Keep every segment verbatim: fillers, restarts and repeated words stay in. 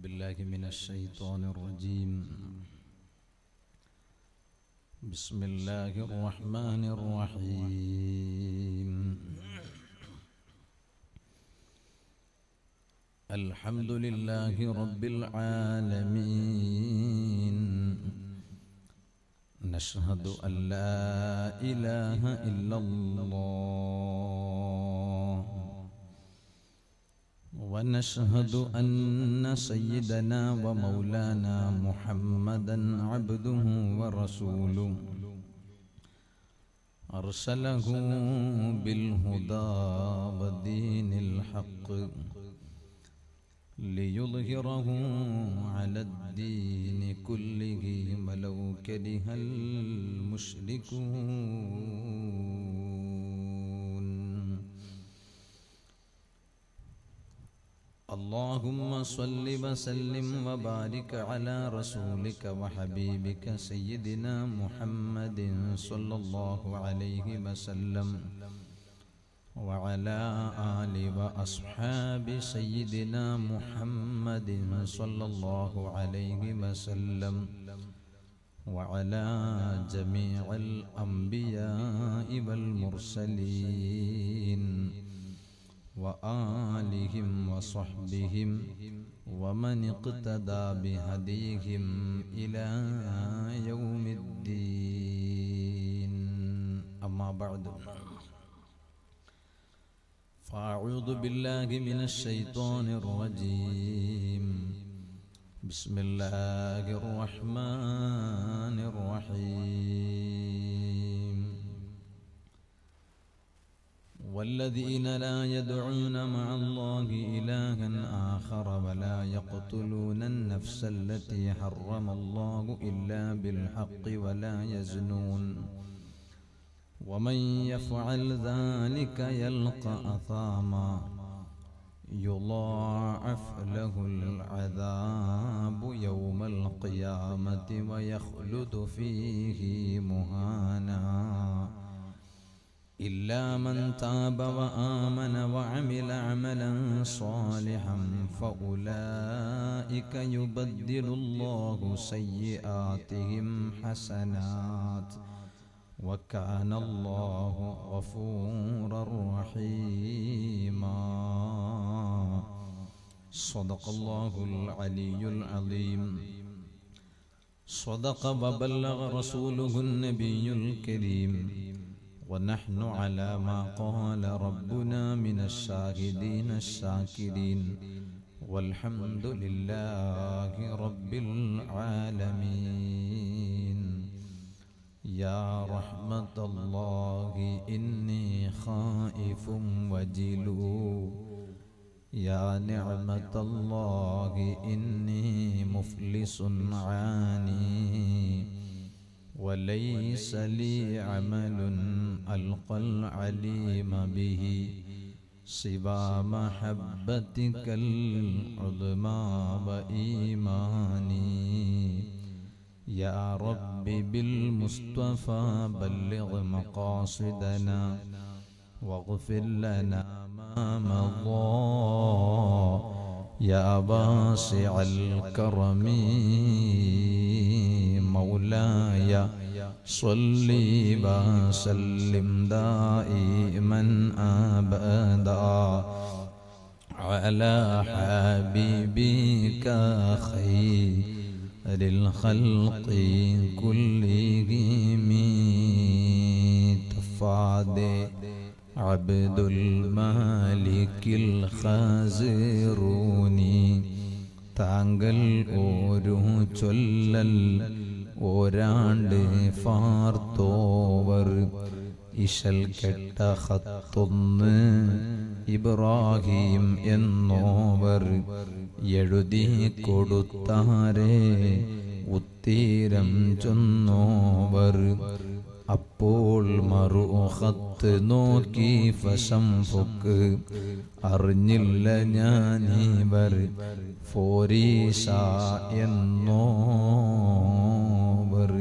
بالله من الشيطان الرجيم. بسم الله الرحمن الرحيم. الحمد لله رب العالمين. نشهد أن لا إله إلا الله، ونشهد أن سيدنا ومولانا محمدا عبده ورسوله، أرسله بالهدى ودين الحق ليظهره على الدين كله ولو كره المشركون. اللهم صل وسلم وبارك على رسولك وحبيبك سيدنا محمد صلى الله عليه وسلم، وعلى آل وأصحاب سيدنا محمد صلى الله عليه وسلم، وعلى جميع الأنبياء والمرسلين وآلهم وصحبهم ومن اقتدى بهديهم إلى يوم الدين. أما بعد، فأعوذ بالله من الشيطان الرجيم. بسم الله الرحمن الرحيم. والذين لا يدعون مع الله إلها آخر ولا يقتلون النفس التي حرم الله إلا بالحق ولا يزنون، ومن يفعل ذلك يلقى أثاما يضاعف له العذاب يوم القيامة ويخلد فيه مهانا، إلا من تاب وآمن وعمل عملا صالحا فأولئك يبدل الله سيئاتهم حسنات، وكان الله غفورا رحيما. صدق الله العلي العظيم. صدق وبلغ رسوله النبي الكريم، ونحن على ما قال ربنا من الشاهدين الشاكرين، والحمد لله رب العالمين. يا رحمة الله إني خائف وجلو، يا نعمة الله إني مفلس عاني، وليس لي عمل ألقى العليم به سوى محبتك العظمى وإيماني. يا رب بالمصطفى بلغ مقاصدنا واغفر لنا ما مضى، يا واسع الكرم مولاي صل وسلم دائما أبدا على حبيبك خير للخلق كلهم. تفاد عبد المالك الخازروني താങ്കൾ ഒരു ചൊല്ലൽ ഒരാണ്ട് ഫാർത്തോവർ ഇശൽ കെട്ട ഹത്തൊന്ന് ഇബ്രാഹിം എന്നോവർ എഴുതി കൊടുത്താരേ ഉത്തീരം ചൊന്നോവർ. അപ്പോൾ മറുഹത്ത് നോക്കി ഫശംഫുക്ക് അറിഞ്ഞില്ല ഞാനിവർ ഫോരീഷ എന്നോവർ.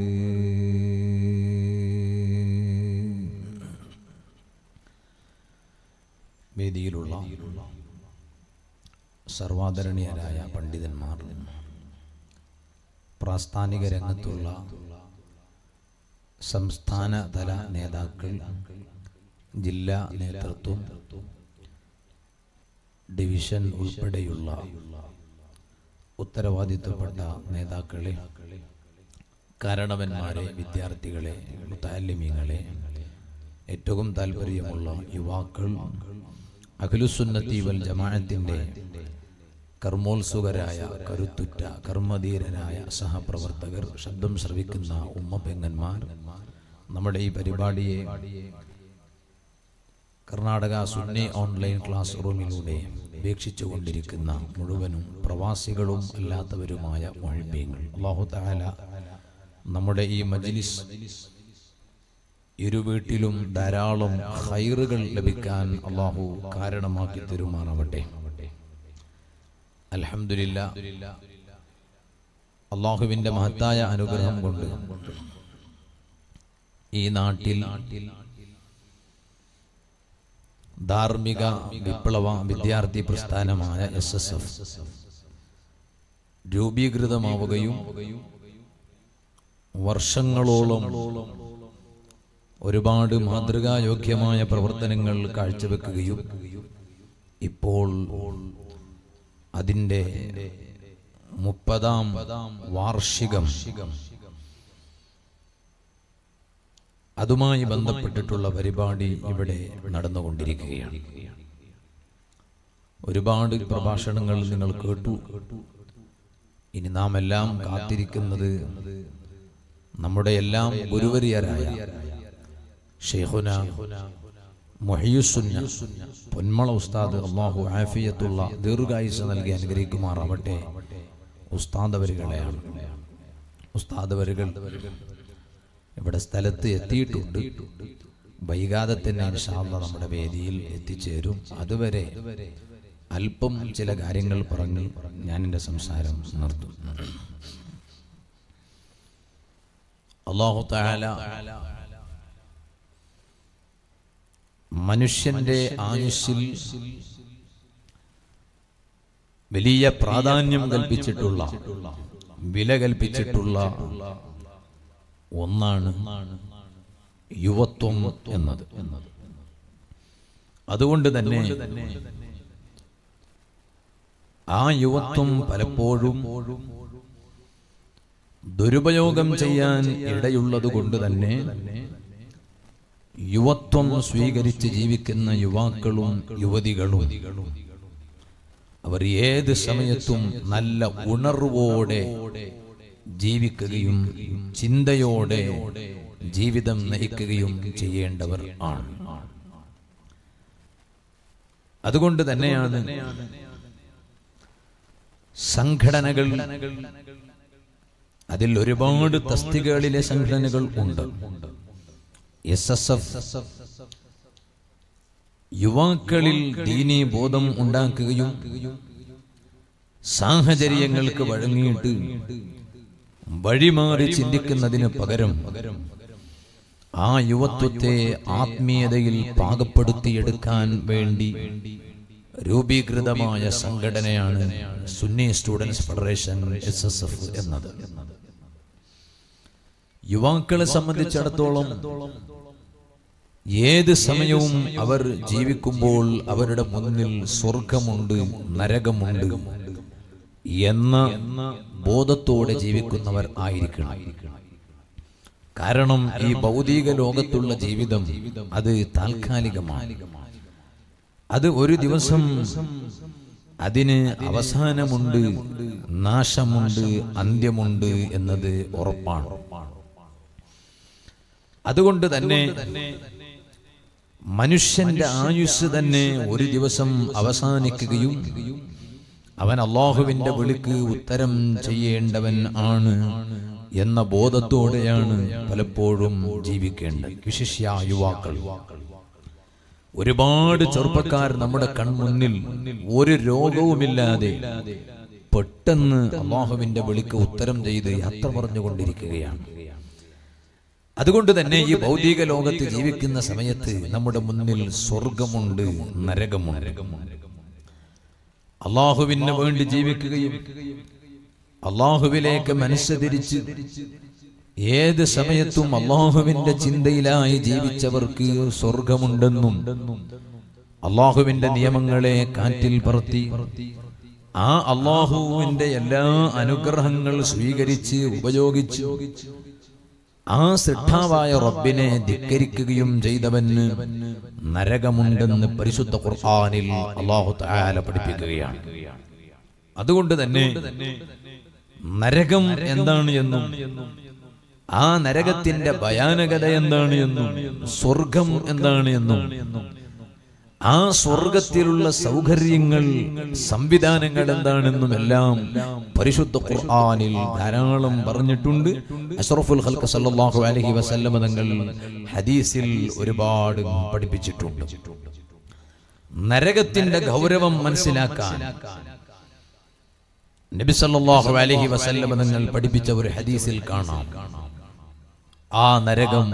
വേദിയിലുള്ള സർവാദരണീയരായ പണ്ഡിതന്മാർ, പ്രാസ്ഥാനിക രംഗത്തുള്ള സംസ്ഥാന തല നേതാക്കൾ, ജില്ലാ നേതൃത്വം, ഡിവിഷൻ ഉൾപ്പെടെയുള്ള ഉത്തരവാദിത്വപ്പെട്ട നേതാക്കളെ, കാരണവന്മാരെ, വിദ്യാർത്ഥികളെ, മുതഅല്ലിമീങ്ങളെ, ഏറ്റവും താല്പര്യമുള്ള യുവാക്കൾ, അഖിലുസുന്നത്തി വൽ ജമാഅത്തിന്റെ കർമ്മോത്സുകരായ, കരുത്തുറ്റ, കർമ്മധീരരായ സഹപ്രവർത്തകർ, ശബ്ദം ശ്രവിക്കുന്ന ഉമ്മ പെങ്ങന്മാർ, നമ്മുടെ ഈ പരിപാടിയെ കർണാടക സുന്നി ഓൺലൈൻ ക്ലാസ് റൂമിലൂടെ വീക്ഷിച്ചു കൊണ്ടിരിക്കുന്ന മുഴുവനും പ്രവാസികളും അല്ലാത്തവരുമായ മുഅ്മിനീങ്ങൾ, അല്ലാഹു തആല നമ്മുടെ ഈ മജ്ലിസ് ഇരു വീട്ടിലും ധാരാളം ഖൈറുകൾ ലഭിക്കാൻ അല്ലാഹു കാരണമാക്കി തരുമാറാവട്ടെ. അൽഹംദുലില്ലാഹ്, അല്ലാഹുവിന്റെ മഹത്തായ അനുഗ്രഹം കൊണ്ട് ഈ നാട്ടിൽ ധാർമ്മിക വിപ്ലവ വിദ്യാർത്ഥി പ്രസ്ഥാനമായ എസ് എസ് എഫ് രൂപീകൃതമാവുകയും വർഷങ്ങളോളം ഒരുപാട് മാതൃകായോഗ്യമായ പ്രവർത്തനങ്ങൾ കാഴ്ചവെക്കുകയും ഇപ്പോൾ അതിൻ്റെ മുപ്പതാം വാർഷികം, അതുമായി ബന്ധപ്പെട്ടിട്ടുള്ള പരിപാടി ഇവിടെ നടന്നുകൊണ്ടിരിക്കുകയാണ്. ഒരുപാട് പ്രഭാഷണങ്ങൾ നിങ്ങൾ കേട്ടു. ഇനി നാം എല്ലാം കാത്തിരിക്കുന്നത് നമ്മുടെ എല്ലാം ഗുരുവര്യരായ ശൈഖുന മുഹയ്യിസുന്ന പൊന്മള ഉസ്താദ്, അല്ലാഹു ആഫിയത്തുള്ള ദീർഘായുസ്സ് നൽകി അനുഗ്രഹിക്കുമാറാവട്ടെ, ഉസ്താദ് അവരുകളെയാണ്. ഉസ്താദ് അവരുകൾ ഇവിടെ സ്ഥലത്ത് എത്തിയിട്ടുണ്ട്. വൈകാതെ തന്നെ ഇൻഷാ അല്ലാഹ് നമ്മുടെ വേദിയിൽ എത്തിച്ചേരും. അതുവരെ അല്പം ചില കാര്യങ്ങൾ പറഞ്ഞ് ഞാൻ എൻ്റെ സംസാരം നിർത്തും. അല്ലാഹു തആല മനുഷ്യന്റെ ആയുസ്സിൽ വലിയ പ്രാധാന്യം കൽപ്പിച്ചിട്ടുള്ള, വില കൽപ്പിച്ചിട്ടുള്ള ഒന്നാണ് യുവത്വം എന്നത്. അതുകൊണ്ട് തന്നെ ആ യുവത്വം പലപ്പോഴും ദുരുപയോഗം ചെയ്യാൻ ഇടയുള്ളത് കൊണ്ട് തന്നെ യുവത്വം സ്വീകരിച്ച് ജീവിക്കുന്ന യുവാക്കളും യുവതികളും അവർ ഏത് സമയത്തും നല്ല ഉണർവോടെ ജീവിക്കുകയും ചിന്തയോടെ ജീവിതം നയിക്കുകയും ചെയ്യേണ്ടവർ ആണ്. അതുകൊണ്ട് തന്നെയാണ് സംഘടനകൾ, അതിൽ ഒരുപാട് തസ്തികകളിലെ സംഘടനകൾ ഉണ്ട്. എസ് എസ് എഫ് യുവാക്കളിൽ ദീനീ ബോധം ഉണ്ടാക്കുകയും സാഹചര്യങ്ങൾക്ക് വഴങ്ങിയിട്ട് വഴിമാറി ചിന്തിക്കുന്നതിന് പകരം ആ യുവത്വത്തെ ആത്മീയതയിൽ പാകപ്പെടുത്തിയെടുക്കാൻ വേണ്ടി രൂപീകൃതമായ സംഘടനയാണ് Sunni students federation S S F എന്നത്. യുവാക്കളെ സംബന്ധിച്ചിടത്തോളം ഏത് സമയവും അവർ ജീവിക്കുമ്പോൾ അവരുടെ മുന്നിൽ സ്വർഗമുണ്ട്, നരകമുണ്ട് എന്ന ബോധത്തോടെ ജീവിക്കുന്നവർ ആയിരിക്കണം. കാരണം ഈ ഭൗതിക ലോകത്തുള്ള ജീവിതം അത് താൽക്കാലികമാണ്. അത് ഒരു ദിവസം അതിന് അവസാനമുണ്ട്, നാശമുണ്ട്, അന്ത്യമുണ്ട് എന്നത് ഉറപ്പാണ്. അതുകൊണ്ട് തന്നെ മനുഷ്യന്റെ ആയുസ് തന്നെ ഒരു ദിവസം അവസാനിക്കുകയും അവൻ അല്ലാഹുവിന്റെ വിളിക്ക് ഉത്തരം ചെയ്യേണ്ടവൻ ആണ് എന്ന ബോധത്തോടെയാണ് പലപ്പോഴും ജീവിക്കേണ്ടത്. വിശിഷ്യ യുവാക്കൾ, ഒരുപാട് ചെറുപ്പക്കാർ നമ്മുടെ കൺമുന്നിൽ ഒരു രോഗവുമില്ലാതെ പെട്ടെന്ന് അല്ലാഹുവിന്റെ വിളിക്ക് ഉത്തരം ചെയ്ത് യാത്ര പറഞ്ഞുകൊണ്ടിരിക്കുകയാണ്. അതുകൊണ്ട് തന്നെ ഈ ഭൗതിക ലോകത്ത് ജീവിക്കുന്ന സമയത്ത് നമ്മുടെ മുന്നിൽ സ്വർഗമുണ്ട്, നരകമുണ്ട്. അള്ളാഹുവിന് വേണ്ടി ജീവിക്കുകയും അള്ളാഹുവിലേക്ക് മനസ്സ് തിരിച്ച് ഏത് സമയത്തും അള്ളാഹുവിന്റെ ചിന്തയിലായി ജീവിച്ചവർക്ക് സ്വർഗമുണ്ടെന്നും അള്ളാഹുവിന്റെ നിയമങ്ങളെ കാറ്റിൽ പറത്തി ആ അള്ളാഹുവിന്റെ എല്ലാ അനുഗ്രഹങ്ങൾ സ്വീകരിച്ച് ഉപയോഗിച്ച് ആ സൃഷ്ടാവായ റബ്ബിനെ ധിക്കരിക്കുകയും ചെയ്തവന് നരകമുണ്ടെന്ന് പരിശുദ്ധ ഖുർആനിൽ അല്ലാഹു തആല പഠിപ്പിക്കുകയാണ്. അതുകൊണ്ട് തന്നെ നരകം എന്താണ് എന്നും ആ നരകത്തിന്റെ ഭയാനകത എന്താണ് എന്നും സ്വർഗം എന്താണ് എന്നും ആ സ്വർഗത്തിലുള്ള സൗകര്യങ്ങൾ സംവിധാനങ്ങൾ എന്താണെന്നും എല്ലാം പരിശുദ്ധ ഖുർആനിൽ ധാരാളം പറഞ്ഞിട്ടുണ്ട്. അഷ്റഫുൽ ഖൽഖ് സല്ലല്ലാഹു അലൈഹി വസല്ലം തങ്ങൾ ഹദീസിൽ ഒരുപാട് പഠിപ്പിച്ചിട്ടുണ്ട്. നരകത്തിന്റെ ഗൗരവം മനസ്സിലാക്കാൻ നബി സല്ലല്ലാഹു അലൈഹി വസല്ലം തങ്ങൾ പഠിപ്പിച്ച ഒരു ഹദീസിൽ കാണാം. ആ നരകം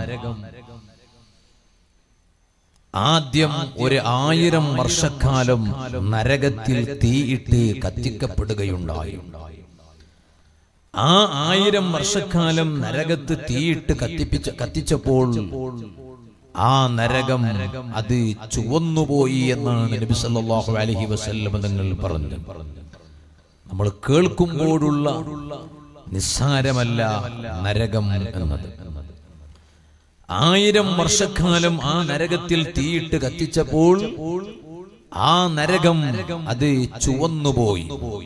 ആദ്യം ഒരു ആയിരം വർഷക്കാലം നരകത്തിൽ തീയിട്ട് കത്തിക്കപ്പെടുകയുണ്ടായി. ആ ആയിരം വർഷക്കാലം നരകത്ത് തീയിട്ട് കത്തിപ്പിച്ച കത്തിച്ചപ്പോൾ ആ നരകം അത് ചുവന്നുപോയി എന്നാണ് നബി സല്ലല്ലാഹു അലൈഹി വസല്ലം തങ്ങൾ പറഞ്ഞത്. നമ്മൾ കേൾക്കുമ്പോഴുള്ള നിസ്സാരമല്ല നരകം എന്നത്. ആയിരം വർഷക്കാലം ആ നരകത്തിൽ തീയിട്ട് കത്തിച്ചപ്പോൾ ആ നരകം അത് ചുവന്നുപോയി.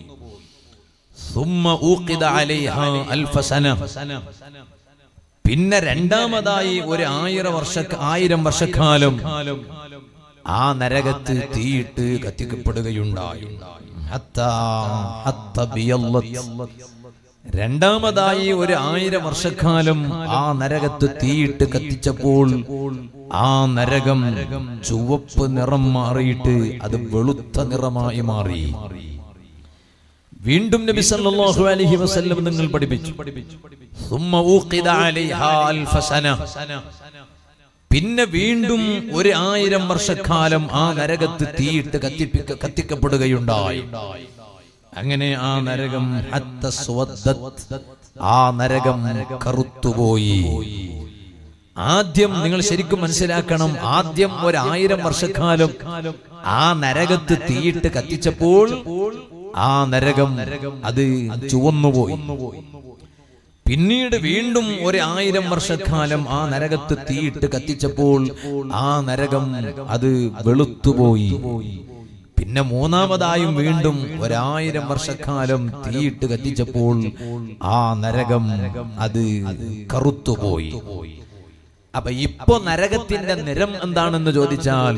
പിന്നെ രണ്ടാമതായി ഒരു ആയിരം വർഷ ആയിരം വർഷക്കാലം ആ നരകത്ത് തീയിട്ട് കത്തിക്കപ്പെടുകയുണ്ടായി. രണ്ടാമതായി ഒരു ആയിരം വർഷക്കാലം ആ നരകത്ത് തീയിട്ട് കത്തിച്ചപ്പോൾ ആ നരകം ചുവപ്പ് നിറം മാറിയിട്ട് അത് വെളുത്ത നിറമായി മാറി. വീണ്ടും നബി സല്ലല്ലാഹു അലൈഹി വസല്ലം നിങ്ങൾ പഠിപ്പിച്ചു, പിന്നെ വീണ്ടും ഒരു ആയിരം വർഷക്കാലം ആ നരകത്ത് തീയിട്ട് കത്തിപ്പിക്ക കത്തിക്കപ്പെടുകയുണ്ടായി. അങ്ങനെ ആ നരകം ആ നരകം കറുത്തുപോയി. ആദ്യം നിങ്ങൾ ശരിക്കും മനസ്സിലാക്കണം, ആദ്യം ഒരായിരം വർഷക്കാലം ആ നരകത്ത് തീയിട്ട് കത്തിച്ചപ്പോൾ ആ നരകം അത് ചുവന്നുപോയി. പിന്നീട് വീണ്ടും ഒരു ആയിരം വർഷക്കാലം ആ നരകത്ത് തീയിട്ട് കത്തിച്ചപ്പോൾ ആ നരകം അത് വെളുത്തുപോയി. പിന്നെ മൂന്നാമതായും വീണ്ടും ഒരായിരം വർഷക്കാലം തീയിട്ട് കത്തിച്ചപ്പോൾ ആ നരകം അത് കറുത്തുപോയി. അപ്പൊ ഇപ്പൊ നരകത്തിന്റെ നിറം എന്താണെന്ന് ചോദിച്ചാൽ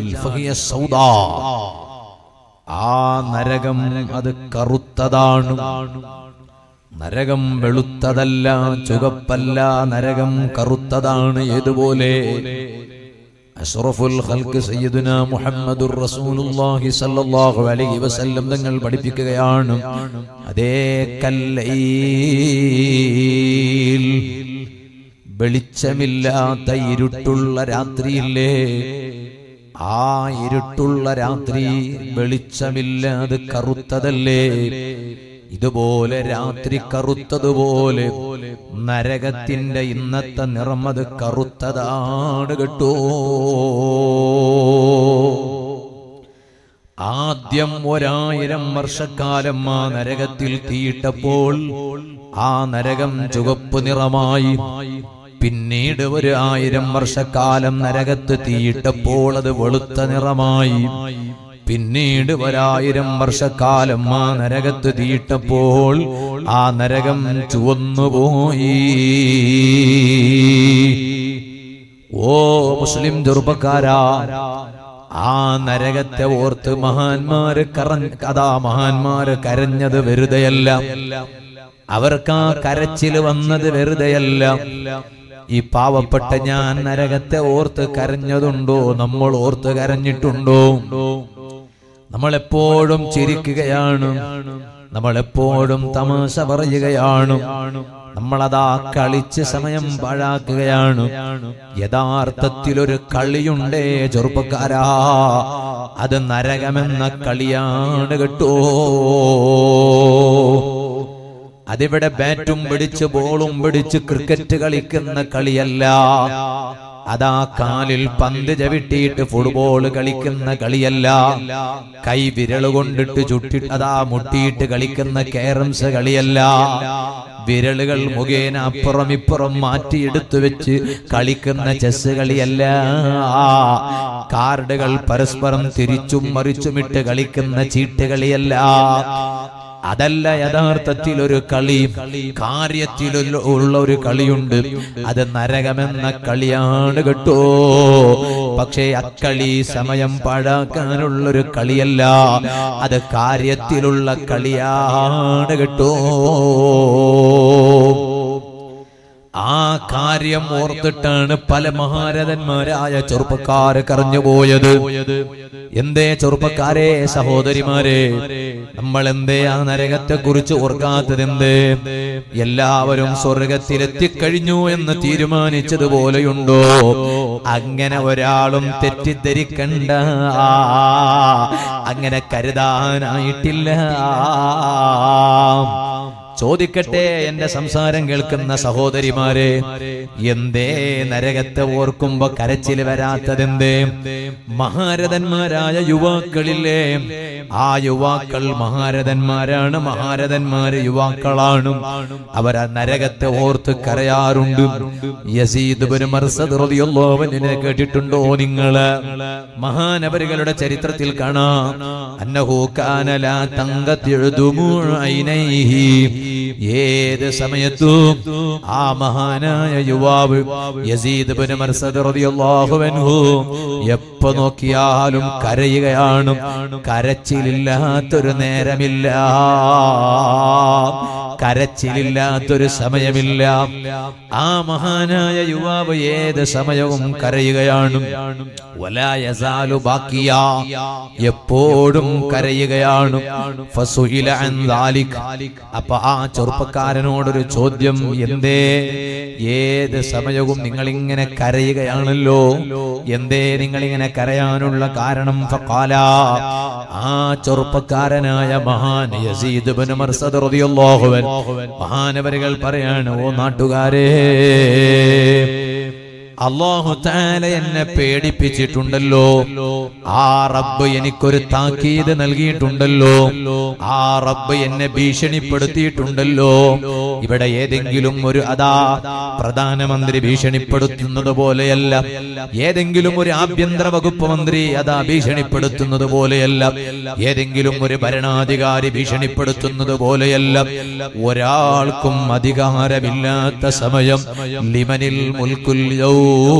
ആ നരകം അത് കറുത്തതാണ്. നരകം വെളുത്തതല്ല, ചുവപ്പല്ല, നരകം കറുത്തതാണ്. ഏതുപോലെ അഷ്റഫുൽ ഖൽഖ് സയ്യിദുനാ മുഹമ്മദുർ റസൂലുള്ളാഹി സ്വല്ലല്ലാഹു അലൈഹി വസല്ലം തങ്ങൾ പഠിപ്പിക്കുകയാണ്, അതേ കല്ലൈൽ, വെളിച്ചമില്ലാത്ത ഇരുട്ടുള്ള രാത്രിയില്ലേ, ആ ഇരുട്ടുള്ള രാത്രി വെളിച്ചമില്ലാതെ കറുത്തതല്ലേ, ഇതുപോലെ രാത്രി കറുത്തതുപോലെ നരകത്തിന്റെ ഇന്നത്തെ നിറം അത് കറുത്തതാണ് കേട്ടോ. ആദ്യം ഒരായിരം വർഷക്കാലം ആ നരകത്തിൽ തീയിട്ടപ്പോൾ ആ നരകം ചുവപ്പ് നിറമായി. പിന്നീട് ഒരു ആയിരം വർഷക്കാലം നരകത്ത് തീയിട്ടപ്പോൾ അത് വെളുത്ത നിറമായി. പിന്നീട് ഒരായിരം വർഷക്കാലം ആ നരകത്ത് തീയിട്ടപ്പോൾ ആ നരകം ചുവന്നുപോയി. ഓ മുസ്ലിം ചെറുപ്പക്കാരാ, ആ നരകത്തെ ഓർത്ത് മഹാന്മാര് കരഞ്ഞ കഥാ മഹാന്മാര് കരഞ്ഞത് വെറുതെയല്ല. അവർക്ക് ആ കരച്ചിൽ വന്നത് വെറുതെയല്ല. ഈ പാവപ്പെട്ട ഞാൻ നരകത്തെ ഓർത്ത് കരഞ്ഞതുണ്ടോ? നമ്മൾ ഓർത്ത് കരഞ്ഞിട്ടുണ്ടോ? നമ്മളെപ്പോഴും ചിരിക്കുകയാണ്, നമ്മളെപ്പോഴും തമാശ പറയുകയാണ്. നമ്മളതാ കളിച്ച് സമയം പാഴാക്കുകയാണ്. യഥാർത്ഥത്തിൽ ഒരു കളിയുണ്ടേ ചെറുപ്പക്കാരാ, അത് നരകമെന്ന കളിയാണ് കേട്ടോ. അതിവിടെ ബാറ്റും പിടിച്ച് ബോളും പിടിച്ച് ക്രിക്കറ്റ് കളിക്കുന്ന കളിയല്ല. അതാ കാലിൽ പന്ത് ചവിട്ടിയിട്ട് ഫുട്ബോൾ കളിക്കുന്ന കളിയല്ല. കൈ വിരൽ കൊണ്ടിട്ട് ചുട്ടിട്ട് അതാ മുട്ടിയിട്ട് കളിക്കുന്ന ക്യാരംസ് കളിയല്ല. വിരലുകൾ മുഖേന അപ്പുറം ഇപ്പുറം മാറ്റിയെടുത്തു വെച്ച് കളിക്കുന്ന ചെസ് കളിയല്ല. കാർഡുകൾ പരസ്പരം തിരിച്ചും മറിച്ചുമിട്ട് കളിക്കുന്ന ചീട്ട് കളിയല്ല. അതല്ല യഥാർത്ഥത്തിൽ ഒരു കളി. കാര്യത്തിലുള്ള ഒരു കളിയുണ്ട്, അത് നരകമെന്ന കളിയാണ് കേട്ടോ. പക്ഷേ അക്കളി സമയം പാഴാക്കാനുള്ളൊരു കളിയല്ല, അത് കാര്യത്തിലുള്ള കളിയാണ് കേട്ടോ. ആ കാര്യം ഓർത്തിട്ടാണ് പല മഹാരഥന്മാരായ ചെറുപ്പക്കാര് കരഞ്ഞുപോയത്. എന്തേ ചെറുപ്പക്കാരെ, സഹോദരിമാരെ, നമ്മൾ എന്തേ ആ നരകത്തെ കുറിച്ച് ഓർക്കാത്തതെന്തേ? എല്ലാവരും സ്വർഗത്തിലെത്തിക്കഴിഞ്ഞു എന്ന് തീരുമാനിച്ചതുപോലെയുണ്ടോ? അങ്ങനെ ഒരാളും തെറ്റിദ്ധരിക്കണ്ട, അങ്ങനെ കരുതാനായിട്ടില്ല. ചോദിക്കട്ടെ എന്റെ സംസാരം കേൾക്കുന്ന സഹോദരിമാരെ, എന്തേ നരകത്തെ ഓർക്കുമ്പോ കരച്ചിൽ വരാത്തതെന്തേ? മഹാരഥന്മാരായ യുവാക്കളില്ലേ, ആ യുവാക്കൾ മഹാരഥന്മാരാണ്, മഹാരഥന്മാര് യുവാക്കളാണ്. അവർ ആ നരകത്തെ ഓർത്ത് കരയാറുണ്ട്. യസീദ് ഇബ്നു മർസദ് റളിയല്ലാഹു അൻഹു കേട്ടിട്ടുണ്ടോ നിങ്ങള്? മഹാനവരുകളുടെ ചരിത്രത്തിൽ കാണാം, അന്നഹു കാന ലാ തങ്കതിഉ ദുമൂഉ ഐനൈഹി. ഏത് സമയത്തും ആ മഹാനായ യുവാവ് യസീദ് ഇബ്നു മർസദ് റളിയല്ലാഹു അൻഹു എപ്പോ നോക്കിയാലും കരയുകയാണ്. കരച്ചിലില്ലാത്തൊരു നേരമില്ല, കരച്ചിലില്ലാത്തൊരു സമയമില്ല. ആ മഹാനായ യുവാവ് ഏത് സമയവും കരയുകയാണ്. വലാ യസാലു ബാക്കിയ, എപ്പോഴും കരയുകയാണ്. ഫസുഇല അൻ ദാലിക്, അപ്പൊ ആ ചെറുപ്പക്കാരനോടൊരു ചോദ്യം, എന്തേ ഏത് സമയവും നിങ്ങൾ ഇങ്ങനെ കരയുകയാണല്ലോ, എന്തേ നിങ്ങൾ ഇങ്ങനെ കരയാനുള്ള കാരണം? ഫഖാല, ആ ചെറുപ്പക്കാരനായ മഹാൻ യസീദ് ഇബ്നു മർസദ് റളിയല്ലാഹു അൻഹു മഹാനവരുകൾ പറയാണ്, ഓ നാട്ടുകാരെ, അല്ലാഹു തആല എന്നെ പേടിപ്പിച്ചിട്ടുണ്ടല്ലോ, ആ റബ്ബ് എനിക്കൊരു താക്കീത് നൽകിയിട്ടുണ്ടല്ലോ, ആ റബ്ബ് എന്നെ ഭീഷണിപ്പെടുത്തിയിട്ടുണ്ടല്ലോ. ഇവിടെ ഏതെങ്കിലും ഒരു അതാ പ്രധാനമന്ത്രി ഭീഷണിപ്പെടുത്തുന്നത് പോലെയല്ല, ഏതെങ്കിലും ഒരു ആഭ്യന്തര വകുപ്പ് മന്ത്രി അതാ ഭീഷണിപ്പെടുത്തുന്നത് പോലെയല്ല, ഏതെങ്കിലും ഒരു ഭരണാധികാരി ഭീഷണിപ്പെടുത്തുന്നത് പോലെയല്ല. ഒരാൾക്കും അധികാരമില്ലാത്ത സമയം, ലിമനിൽ മുൽക്കുൽ യൗം,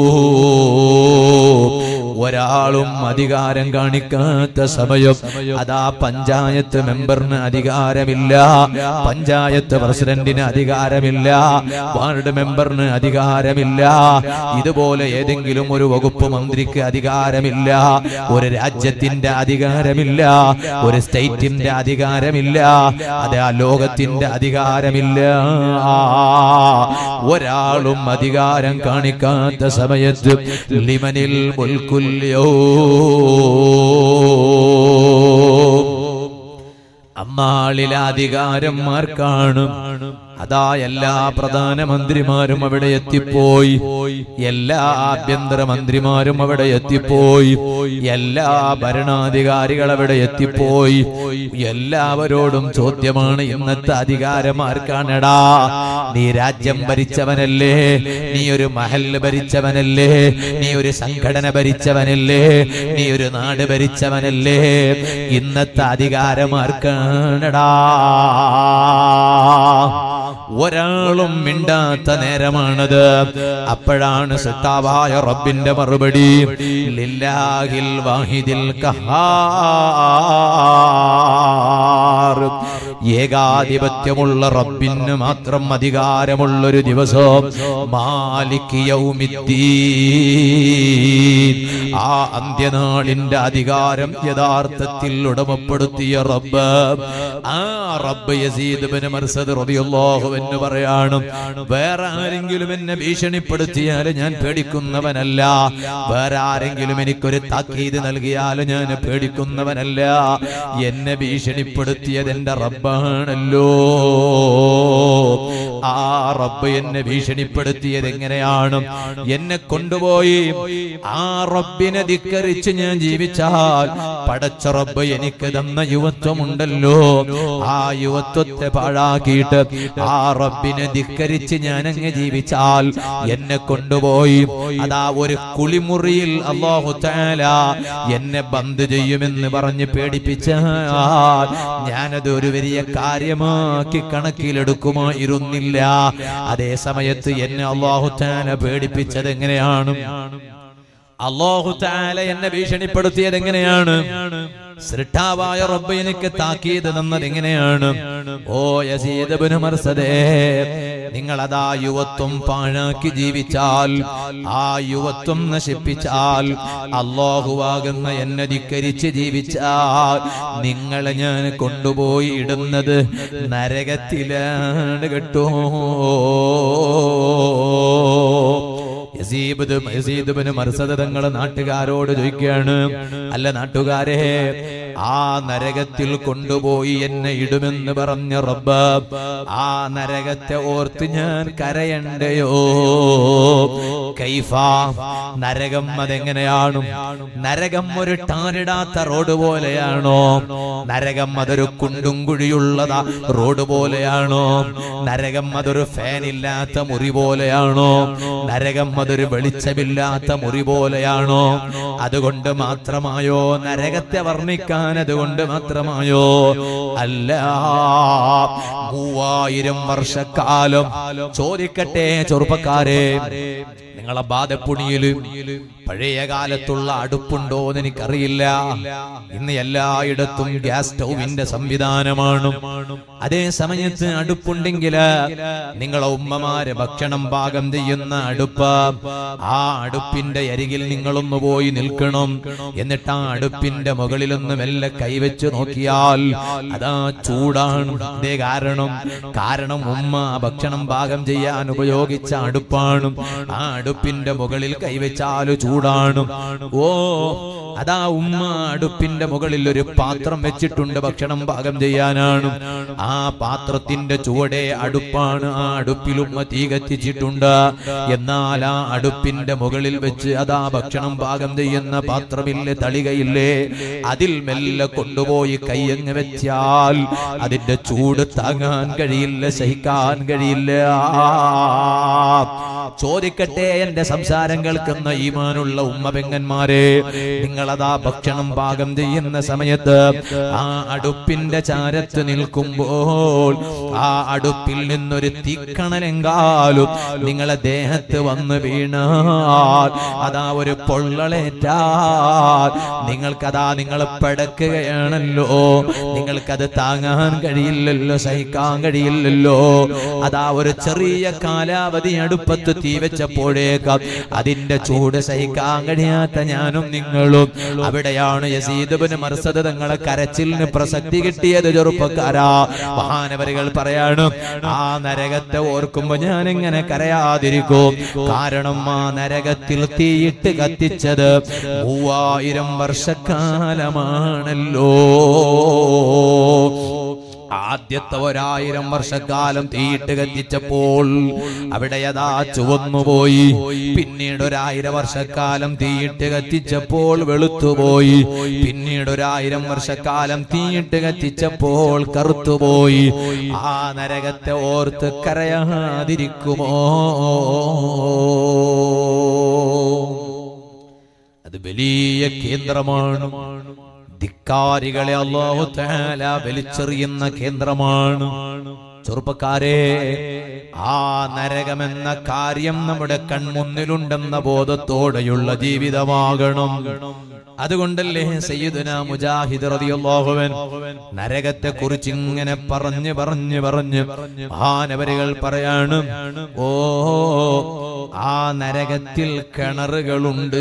ഒരാളും അധികാരം കാണിക്കാത്ത സമയം, അതാ പഞ്ചായത്ത് മെമ്പറിന് അധികാരമില്ല, പഞ്ചായത്ത് പ്രസിഡന്റിന് അധികാരമില്ല, വാർഡ് മെമ്പറിന് അധികാരമില്ല, ഇതുപോലെ ഏതെങ്കിലും ഒരു വകുപ്പ് മന്ത്രിക്ക് അധികാരമില്ല, ഒരു രാജ്യത്തിന്റെ അധികാരമില്ല, ഒരു സ്റ്റേറ്റിന്റെ അധികാരമില്ല, അത് ആ ലോകത്തിന്റെ അധികാരമില്ല. ഒരാളും അധികാരം കാണിക്കാത്ത സമയത്ത് ലിമനിൽ മുൽക്കുൽ അന്നാളിലെ അധികാരം ആർക്കാണ്? അതാ എല്ലാ പ്രധാനമന്ത്രിമാരും അവിടെ എത്തിപ്പോയി, എല്ലാ ആഭ്യന്തര മന്ത്രിമാരും അവിടെ എത്തിപ്പോയി, എല്ലാ ഭരണാധികാരികൾ അവിടെ എത്തിപ്പോയി. എല്ലാവരോടും ചോദ്യമാണ്, ഇന്നത്തെ അധികാരം ആർക്കാണെടാ? നീ രാജ്യം ഭരിച്ചവനല്ലേ, നീ ഒരു മഹല്ല് ഭരിച്ചവനല്ലേ, നീ ഒരു സംഘടന ഭരിച്ചവനല്ലേ, നീ ഒരു നാട് ഭരിച്ചവനല്ലേ, ഇന്നത്തെ അധികാരം ആർക്കാണെടാ? ഒരാളും മിണ്ടാത്ത നേരമാണത്. അപ്പോഴാണ് സത്താവായ റബ്ബിന്റെ മറുപടി, ലില്ലാഹിൽ വാഹിദിൽ ഖഹാർ. ഏകാധിപത്യമുള്ള റബ്ബിന് മാത്രം അധികാരമുള്ളൊരു ദിവസം, മാലിക് യൗമിദ്ദീൻ. ആ അന്ത്യനാളിന്റെ അധികാരം യഥാർത്ഥത്തിൽ ഉടമപ്പെടുത്തിയ റബ്ബ്, ആ റബ്ബ് യസീദ് ഇബ്നു മർസദ് റളിയല്ലാഹു അൻഹു പറയാണ്, വേറെ ആരെങ്കിലും എന്നെ ഭീഷണിപ്പെടുത്തിയാൽ ഞാൻ പേടിക്കുന്നവനല്ല, വേറെ ആരെങ്കിലും എനിക്കൊരു താക്കീത് നൽകിയാൽ ഞാൻ പേടിക്കുന്നവനല്ല. എന്നെ ഭീഷണിപ്പെടുത്തിയത് എന്റെ റബ്ബാണല്ലോ. ആ റബ്ബ് എന്നെ ഭീഷണിപ്പെടുത്തിയത് എങ്ങനെയാണ്? എന്നെ കൊണ്ടുപോയി ആ റബ്ബിനെ ധിക്കരിച്ച് ഞാൻ ജീവിച്ചാൽ പടച്ച റബ്ബ് എനിക്ക് തന്ന യുവത്വമുണ്ടല്ലോ, ആ യുവത്വത്തെ പാഴാക്കിയിട്ട് ആ റബ്ബിനെ ധിക്കരിച്ച് ഞാൻ അങ്ങ് ജീവിച്ചാൽ എന്നെ കൊണ്ടുപോയി അതാ ഒരു കുളിമുറിയിൽ അല്ലാഹു തആല എന്നെ ബന്ദ് ചെയ്യുമെന്ന് പറഞ്ഞ് പേടിപ്പിച്ചാൽ ഞാനത് ഒരു വലിയ കാര്യമാക്കി കണക്കിലെടുക്കുമായിരുന്നില്ല. അതേ സമയത്ത് എന്നെ അല്ലാഹു തആല പേടിപ്പിച്ചത് എങ്ങനെയാണ്? അല്ലാഹു തആല എന്നെ ഭീഷണിപ്പെടുത്തിയത് എങ്ങനെയാണ്? സൃഷ്ടാവായ റബ്ബ് എനിക്ക് താക്കീത് തന്നത് എങ്ങനെയാണ്? ഓ യസീദ് ഇബ്നു മർസദേ, നിങ്ങൾ അതാ യുവത്വം പാഴാക്കി ജീവിച്ചാൽ, ആ യുവത്വം നശിപ്പിച്ചാൽ, അല്ലാഹുവാകുന്ന എന്നെ ധിക്കരിച്ച് ജീവിച്ചാൽ നിങ്ങളെ ഞാൻ കൊണ്ടുപോയി ഇടുന്നത് നരകത്തിലാണ് കേട്ടോ. യസീദ് ഇബ്നു മർസദ് തങ്ങളെ നാട്ടുകാരോട് ചോദിക്കുകയാണ്, അല്ല നാട്ടുകാരെ, ആ നരകത്തിൽ കൊണ്ടുപോയി എന്നെ ഇടുമെന്ന് പറഞ്ഞ റബ്ബ്, ആ നരകത്തെ ഓർത്ത് ഞാൻ കരയണ്ടയോ? കൈഫ, നരകം അതെങ്ങനെയാണ്? നരകം ഒരു ടാറിടാത്ത റോഡ് പോലെയാണോ? നരകം അതൊരു കുണ്ടും കുഴിയുള്ളതാ റോഡ് പോലെയാണോ? നരകം അതൊരു ഫാൻ ഇല്ലാത്ത മുറി പോലെയാണോ? നരകം അതൊരു വെളിച്ചമില്ലാത്ത മുറി പോലെയാണോ? അതുകൊണ്ട് മാത്രമായോ നരകത്തെ വർണ്ണിക്കാൻ? അതുകൊണ്ട് മാത്രമായോ? അല്ല. മൂവായിരം വർഷക്കാലം. ചോദിക്കട്ടെ ചെറുപ്പക്കാരെ, നിങ്ങളെ ബാധപ്പുണിയില് പഴയ കാലത്തുള്ള അടുപ്പുണ്ടോ എന്ന് എനിക്കറിയില്ല. ഇന്ന് എല്ലായിടത്തും ഗ്യാസ് സ്റ്റൗവിന്റെ സംവിധാനമാണ്. അതേ സമയത്ത് അടുപ്പുണ്ടെങ്കിൽ നിങ്ങളെ ഉമ്മമാര് ഭക്ഷണം പാകം ചെയ്യുന്ന അടുപ്പ്, ആ അടുപ്പിന്റെ അരികിൽ നിങ്ങളൊന്ന് പോയി നിൽക്കണം. എന്നിട്ട് ആ അടുപ്പിന്റെ മുകളിലൊന്ന് മെല്ലെ കൈവച്ച് നോക്കിയാൽ അതാ ചൂടാണ്. അതേ കാരണം കാരണം ഉമ്മ ഭക്ഷണം പാകം ചെയ്യാൻ ഉപയോഗിച്ച അടുപ്പാണ്. ആ അടുപ്പിന്റെ മുകളിൽ കൈവച്ചാല് ചൂടാണ്. ഓ, അതാ ഉമ്മ അടുപ്പിന്റെ മുകളിൽ ഒരു പാത്രം വെച്ചിട്ടുണ്ട്, ഭക്ഷണം പാകം ചെയ്യാനാണ്. ആ പാത്രത്തിന്റെ ചുവടെ അടുപ്പാണ്. ആ അടുപ്പിൽ ഉമ്മ തീ കത്തിച്ചിട്ടുണ്ട്. എന്നാൽ ആ അടുപ്പിന്റെ മുകളിൽ വെച്ച് അതാ ഭക്ഷണം പാകം ചെയ്യുന്ന പാത്രമില്ലേ, തളികയില്ലേ, അതിൽ മെല്ലെ കൊണ്ടുപോയി കൈയങ്ങ് വെച്ചാൽ അതിന്റെ ചൂട് താങ്ങാൻ കഴിയില്ല, സഹിക്കാൻ കഴിയില്ല. ചോദിക്കട്ടെ എന്റെ സംസാരം കേൾക്കുന്ന ഈമാനുള്ള ഉമ്മ പെങ്ങന്മാരെ, നിങ്ങളതാ ഭക്ഷണം പാകം ചെയ്യുന്ന സമയത്ത് ആ അടുപ്പിന്റെ ചാരത്ത് നിൽക്കുമ്പോൾ ആ അടുപ്പിൽ നിന്നൊരു തീക്കണലെങ്കാലും നിങ്ങളെ ദേഹത്ത് വന്ന് വീണാൽ, അതാ ഒരു പൊള്ളലേറ്റാൽ നിങ്ങൾക്കതാ നിങ്ങൾ പടക്കുകയാണല്ലോ. നിങ്ങൾക്കത് താങ്ങാൻ കഴിയില്ലല്ലോ, സഹിക്കാൻ കഴിയില്ലല്ലോ. അതാ ഒരു ചെറിയ കാലാവധി അടുപ്പത്ത് തീ വെച്ചപ്പോഴേക്കാം അതിന്റെ ചൂട് സഹിക്കാൻ കഴിയാത്ത ഞാനും നിങ്ങളും. അവിടെയാണ് യസീദ് ഇബ്നു മർസദ് തങ്ങളെ കരച്ചിലിന് പ്രസക്തി കിട്ടിയത്. ചെറുപ്പക്കാരാ, മഹാനവരികൾ പറയാണ്, ആ നരകത്തെ ഓർക്കുമ്പോ ഞാൻ എങ്ങനെ കരയാതിരിക്കും? കാരണം ആ നരകത്തിൽ തീയിട്ട് കത്തിച്ചത് മൂവായിരം വർഷക്കാലമാണല്ലോ. ആദ്യത്തെ ഒരായിരം വർഷക്കാലം തീയിട്ട് കത്തിച്ചപ്പോൾ അവിടെ അതാ ചുവന്നുപോയി. പിന്നീട് ഒരായിരം വർഷക്കാലം തീയിട്ട് കത്തിച്ചപ്പോൾ വെളുത്തുപോയി. പിന്നീട് ഒരായിരം വർഷക്കാലം തീയിട്ട് കത്തിച്ചപ്പോൾ കറുത്തുപോയി. ആ നരകത്തെ ഓർത്ത് കരയാതിരിക്കുമോ? അത് വലിയ കേന്ദ്രമാണ്. ധിക്കാരികളെ അല്ലാഹു തആല വലിച്ചെറിയുന്ന കേന്ദ്രമാണ്. ചെറുപ്പക്കാരെ, ആ നരകമെന്ന കാര്യം നമ്മുടെ കൺമുന്നിലുണ്ടെന്ന ബോധത്തോടെയുള്ള ജീവിതമാകണം. അതുകൊണ്ടല്ലേ സയ്യിദുനാ മുജാഹിദ് റളിയല്ലാഹു അൻഹു നരകത്തെ കുറിച്ച് ഇങ്ങനെ പറഞ്ഞു പറഞ്ഞു പറഞ്ഞു മഹാനവരികൾ പറയാണ്, ഓ ആ നരകത്തിൽ കിണറുകളുണ്ട്.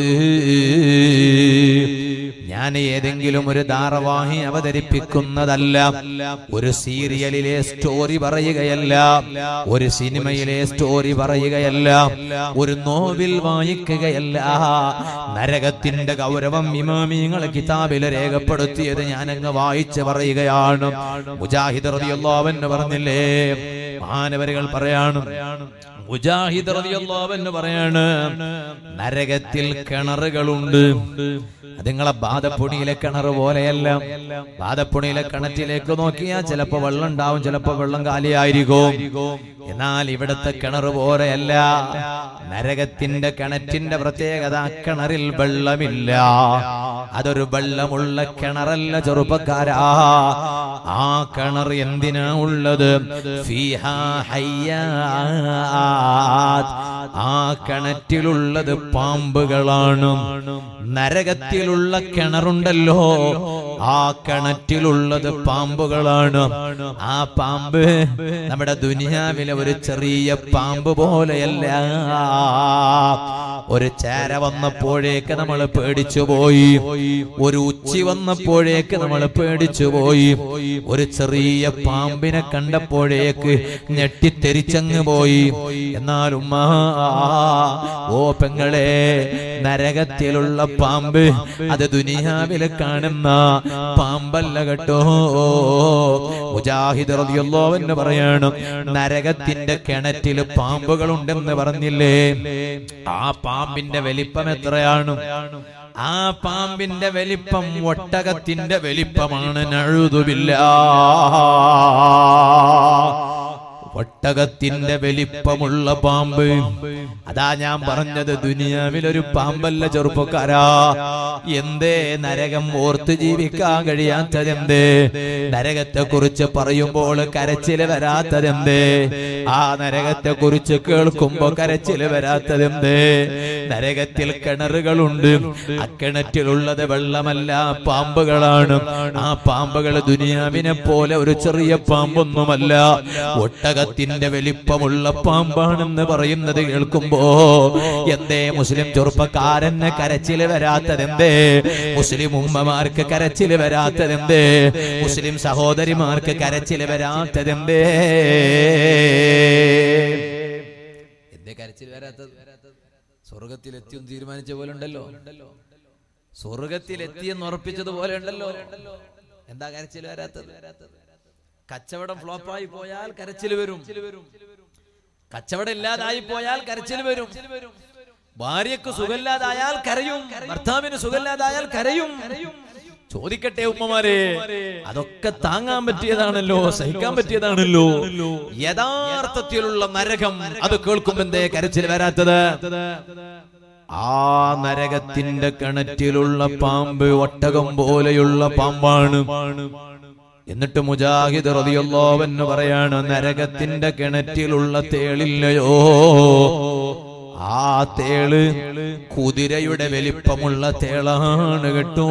ഞാൻ ഏതെങ്കിലും ഒരു ധാരാവാഹി അവതരിപ്പിക്കുന്നതല്ല, ഒരു സീരിയലിലെ സ്റ്റോറി പറയുകയല്ല, ഒരു സിനിമയിലെ സ്റ്റോറി പറയുകയല്ല, ഒരു നോവൽ വായിക്കുകയല്ല. നരകത്തിന്റെ ഗൗരവം ഇമാമിങ്ങൾ കിതാബിൽ രേഖപ്പെടുത്തിയത് ഞാൻ അങ്ങ് വായിച്ച് പറയുകയാണ്. മുജാഹിദ് റളിയല്ലാഹു അൻഹു പറഞ്ഞില്ലേ, മഹാനവരികൾ പറയാണ്, മുജാഹിദ് റളിയല്ലാഹു അൻഹു പറയാണ്, നരകത്തിൽ കിണറുകളുണ്ട്. അത് നിങ്ങളെ ബാദപ്പുണിയിലെ കിണർ പോലെയല്ല. ബാദപ്പുണിയിലെ കിണറ്റിലേക്ക് നോക്കിയാൽ ചിലപ്പോ വെള്ളം ഉണ്ടാവും, ചിലപ്പോ വെള്ളം കാലിയായിരിക്കും. എന്നാൽ ഇവിടത്തെ കിണർ പോലെയല്ല. നരകത്തിന്റെ കിണറ്റിന്റെ പ്രത്യേകത, കിണറിൽ വെള്ളമില്ല. അതൊരു വെള്ളമുള്ള കിണറല്ല ചെറുപ്പക്കാരാ. ആ കിണർ എന്തിനാ ഉള്ളത്? ഫീഹാ ഹയ്യാത്ത്. ആ കിണറ്റിലുള്ളത് പാമ്പുകളാണ്. നരകത്തിലുള്ള കിണറുണ്ടല്ലോ, ആ കിണറ്റിലുള്ളത് പാമ്പുകളാണ്. ആ പാമ്പ് നമ്മുടെ ദുനിയാവിലെ ഒരു ചെറിയ പാമ്പ് പോലെയല്ല. ഒരു ചേര വന്നപ്പോഴേക്ക് നമ്മൾ പേടിച്ചുപോയി, ഒരു ഉച്ചി വന്നപ്പോഴേക്ക് നമ്മൾ പേടിച്ചുപോയി, ഒരു ചെറിയ പാമ്പിനെ കണ്ടപ്പോഴേക്ക് ഞെട്ടിത്തെരിച്ചങ്ങ് പോയി. എന്നാലും ഓ പെങ്ങളെ, നരകത്തിലുള്ള പാമ്പ് അത് ദുനിയാവിൽ കാണുന്ന പാമ്പല്ല കേട്ടോ. മുജാഹിദ് റളിയല്ലാഹു അൻഹു പറയാണ്, നരകത്തിന്റെ കിണറ്റിൽ പാമ്പുകളുണ്ടെന്ന് പറഞ്ഞില്ലേ, ആ പാമ്പിന്റെ വലിപ്പം എത്രയാണ്? ആ പാമ്പിന്റെ വലിപ്പം ഒട്ടകത്തിന്റെ വലിപ്പമാണ്. നഅൂദു ബില്ലാഹ്. ഒട്ടകത്തിന്റെ വലിപ്പമുള്ള പാമ്പ്. അതാ ഞാൻ പറഞ്ഞത്, ദുനിയാവിലൊരു പാമ്പല്ല ചെറുപ്പക്കാരാ. എന്തേ നരകം ഓർത്ത് ജീവിക്കാൻ കഴിയാത്തതെന്തേ? നരകത്തെ കുറിച്ച് പറയുമ്പോൾ കരച്ചില് വരാത്തതെന്തേ? ആ നരകത്തെ കുറിച്ച് കേൾക്കുമ്പോ കരച്ചില് വരാത്തതെന്തേ? നരകത്തിൽ കിണറുകളുണ്ട്. ആ കിണറ്റിലുള്ളത് വെള്ളമല്ല, പാമ്പുകളാണ്. ആ പാമ്പുകൾ ദുനിയാവിനെ പോലെ ഒരു ചെറിയ പാമ്പൊന്നുമല്ല, ഒട്ടക ത്തിന്റെ വലിപ്പമുള്ള പാമ്പാണെന്ന് പറയുന്നത് കേൾക്കുമ്പോ എന്തേ മുസ്ലിം ചെറുപ്പക്കാരന് കരച്ചില് വരാത്തതെന്തേ? മുസ്ലിം ഉമ്മമാർക്ക് കരച്ചില് വരാത്തതെന്തേ? മുസ്ലിം സഹോദരിമാർക്ക് കരച്ചില് വരാത്തതെന്തേ? എന്തേ കരച്ചില് വരാത്തത്? സ്വർഗത്തിലെത്തിയെന്ന് തീരുമാനിച്ച പോലെ ഉണ്ടല്ലോ, സ്വർഗത്തിലെത്തിയെന്ന് ഉറപ്പിച്ചതുപോലെ ഉണ്ടല്ലോ. എന്താ കരച്ചില് വരാത്തത്? കച്ചവടം ഫ്ലോപ്പായി പോയാൽ കരച്ചിൽ വരും, കച്ചവടം ഇല്ലാതായി പോയാൽ കരച്ചിൽ വരും. ഭാര്യക്ക് സുഖമില്ലാതായാൽ കരയും, ഭർത്താവിന് സുഖമില്ലാതായാൽ കരയും. ചോദിക്കട്ടെ ഉമ്മമാരെ, അതൊക്കെ താങ്ങാൻ പറ്റിയതാണല്ലോ, സഹിക്കാൻ പറ്റിയതാണല്ലോ. യഥാർത്ഥത്തിലുള്ള നരകം അത് കേൾക്കുമ്പോ എന്തേ കരച്ചിൽ വരാത്തത്? ആ നരകത്തിന്റെ കിണറ്റിലുള്ള പാമ്പ് ഒട്ടകം പോലെയുള്ള പാമ്പാണ്. എന്നിട്ട് മുജാഹിദ് റളിയല്ലാഹു അൻഹു പറയാണ്, നരകത്തിന്റെ കിണറ്റിലുള്ള തേളില്ലയോ, ആ തേള് കുതിരയുടെ വലിപ്പമുള്ള തേളാണ് കേട്ടോ.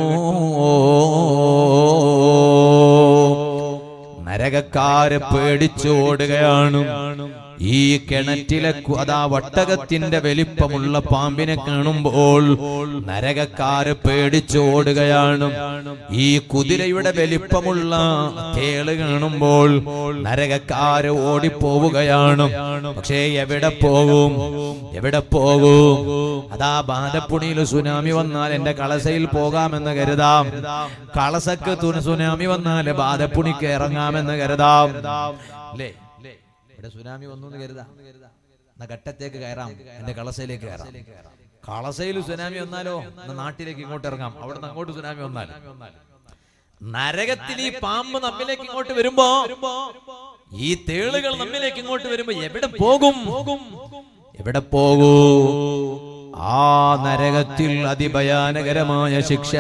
നരകക്കാര് പേടിച്ചോടുകയാണ്. ഈ കിണറ്റിലെ അതാ ഒട്ടകത്തിന്റെ വലിപ്പമുള്ള പാമ്പിനെ കാണുമ്പോൾ നരകക്കാര് പേടിച്ചോടുകയാണ്. ഈ കുതിരയുടെ വലിപ്പമുള്ള തേള് കാണുമ്പോൾ നരകക്കാര് ഓടിപ്പോവുകയാണ്. പക്ഷേ എവിടെ പോകും? എവിടെ പോകും? അതാ ബാദപ്പുണിയിൽ സുനാമി വന്നാൽ എന്റെ കളസയിൽ പോകാമെന്ന് കരുതാം, കളസക്ക് സുനാമി വന്നാൽ ബാദപ്പുണിക്ക് ഇറങ്ങാമെന്ന് കരുതാം അല്ലേ? സുനാമി വന്നു എന്ന് കരുതാം, എന്നാ ഘട്ടത്തേക്ക് കയറാം, എന്റെ കളസയിലേക്ക് കയറാം. കളസയിൽ സുനാമി വന്നാലോ, നാട്ടിലേക്ക് ഇങ്ങോട്ട് ഇറങ്ങാം, അവിടെ നിന്ന് അങ്ങോട്ട് സുനാമി വന്നാൽ. നരകത്തിൽ ഈ പാമ്പ് നമ്മിലേക്ക് ഇങ്ങോട്ട് വരുമ്പോ, ഈ തേളുകൾ നമ്മിലേക്ക് ഇങ്ങോട്ട് വരുമ്പോ എവിടെ പോകും? എവിടെ പോകൂ? ആ നരകത്തിൽ അതിഭയാനകരമായ ശിക്ഷ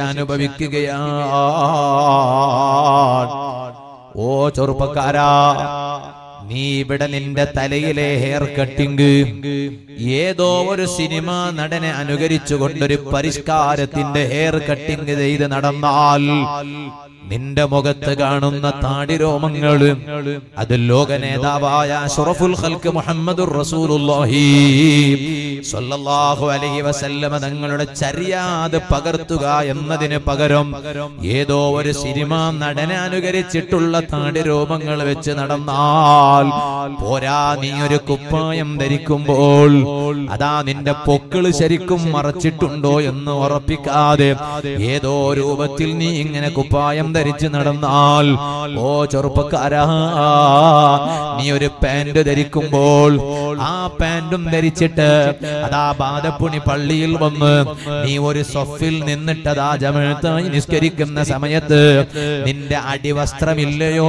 അനുഭവിക്കുകയാണ്. ഓ ചെറുപ്പക്കാരാ, നീ ഇവിടെ നിന്റെ തലയിലെ ഹെയർ കട്ടിങ് ഏതോ ഒരു സിനിമ നടനെ അനുകരിച്ചുകൊണ്ടൊരു പരിഷ്കാരത്തിന്റെ ഹെയർ കട്ടിങ് ചെയ്ത് നടന്നാൽ നിന്റെ മുഖത്ത് കാണുന്ന താടിരോമങ്ങള് അത് ലോക നേതാവായ അഷ്റഫുൽ ഖൽഖ് മുഹമ്മദുർ റസൂലുള്ളാഹി സ്വല്ലല്ലാഹു അലൈഹി വസല്ലമ തങ്ങളുടെ ചര്യാത് പകർത്തുക എന്നതിന് പകരം ഏതോ ഒരു സിനിമ നടനെ അനുകരിച്ചിട്ടുള്ള താടിരോമങ്ങൾ വെച്ച് നടന്നാൽ പോരാ, നീ ഒരു കുപ്പായം ധരിക്കുമ്പോൾ അതാ നിന്റെ പൊക്കിള് ശരിക്കും മറച്ചിട്ടുണ്ടോ എന്ന് ഉറപ്പിക്കാതെ ഏതോ രൂപത്തിൽ നീ ഇങ്ങനെ കുപ്പായം ധരിച്ച് നടന്നാൽ, ഓ ചെറുപ്പക്കാരാ, നീ ഒരു പാന്റ് ധരിക്കുമ്പോൾ ആ പാന്റും ധരിച്ചിട്ട് അതാ ബാദപ്പുണി പള്ളിയിൽ വന്ന് നീ ഒരു സൊഫിൽ നിന്നിട്ടതാ ജമാഅത്തായി നിസ്കരിക്കുന്ന സമയത്ത് നിന്റെ അടിവസ്ത്രമില്ലയോ,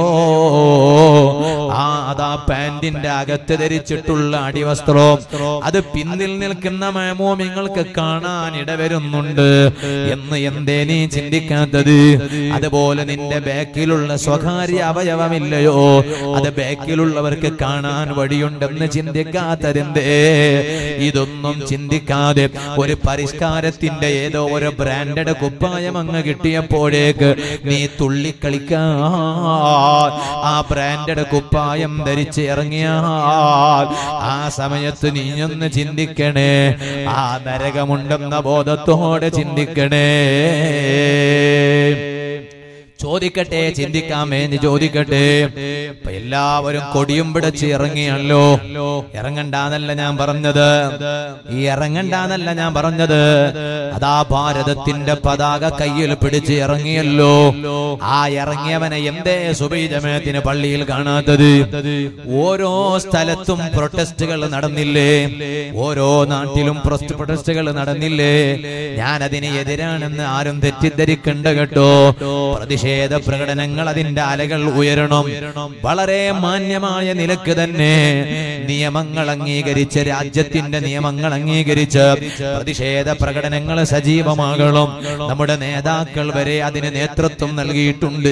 ആ അതാ പാന്റിന്റെ അകത്ത് ധരിച്ചിട്ടുള്ള അടിവസ്ത്രം അത് പിന്നിൽ നിൽക്കുന്ന മഅ്മൂമിങ്ങൾക്ക് കാണാൻ ഇടവരുന്നുണ്ട് എന്ന് എന്തേ നീ ചിന്തിക്കാത്തത്? അതുപോലെ നിന്റെ ബാക്കിലുള്ള സ്വകാര്യ അവയവമില്ലയോ, അത് ബാക്കിലുള്ളവർക്ക് കാണാൻ വഴിയുണ്ടെന്ന് ചിന്തിക്കാത്തതെന്തേ? ഇതൊന്നും ചിന്തിക്കാതെ ഒരു പരിഷ്കാരത്തിന്റെ ഏതോ ഒരു ബ്രാൻഡഡ് കുപ്പായം അങ്ങ് കിട്ടിയപ്പോഴേക്ക് നീ തുള്ളിക്കളിക്കാൻ ആ ബ്രാൻഡഡ് കുപ്പായം ധരിച്ച് ഇറങ്ങിയാൽ ആ സമയത്ത് നീയൊന്ന് ചിന്തിക്കണേ, ആ നരകമുണ്ടെന്ന ബോധത്തോടെ ചിന്തിക്കണേ. ചോദിക്കട്ടെ, ചിന്തിക്കാൻ വേണ്ടി ചോദിക്കട്ടെ. ഇപ്പൊ എല്ലാവരും കൊടിയും പിടിച്ച് ഇറങ്ങിയല്ലോ. ഇറങ്ങണ്ടാന്നല്ല ഞാൻ പറഞ്ഞത്, ഈ ഇറങ്ങണ്ടാന്നല്ല ഞാൻ പറഞ്ഞത്. അതാ ഭാരതത്തിന്റെ പതാക കയ്യിൽ പിടിച്ച് ഇറങ്ങിയല്ലോ. ആ ഇറങ്ങിയവനെ എന്തേ സുബഹി ജമാഅത്തിന് പള്ളിയിൽ കാണാത്തത്? ഓരോ സ്ഥലത്തും പ്രൊട്ടസ്റ്റുകൾ നടന്നില്ലേ? ഓരോ നാട്ടിലും പ്രൊട്ടസ്റ്റുകൾ നടന്നില്ലേ? ഞാൻ അതിന് എതിരാണെന്ന് ആരും തെറ്റിദ്ധരിക്കണ്ട കേട്ടോ. പ്രതിഷേധ പ്രകടനങ്ങൾ, അതിന്റെ അലകൾ ഉയരണം. വളരെ മാന്യമായ നിലക്ക് തന്നെ നിയമങ്ങൾ അംഗീകരിച്ച്, രാജ്യത്തിന്റെ നിയമങ്ങൾ അംഗീകരിച്ച് പ്രതിഷേധ പ്രകടനങ്ങൾ സജീവമാകണം. നമ്മുടെ നേതാക്കൾ വരെ അതിന് നേതൃത്വം നൽകിയിട്ടുണ്ട്.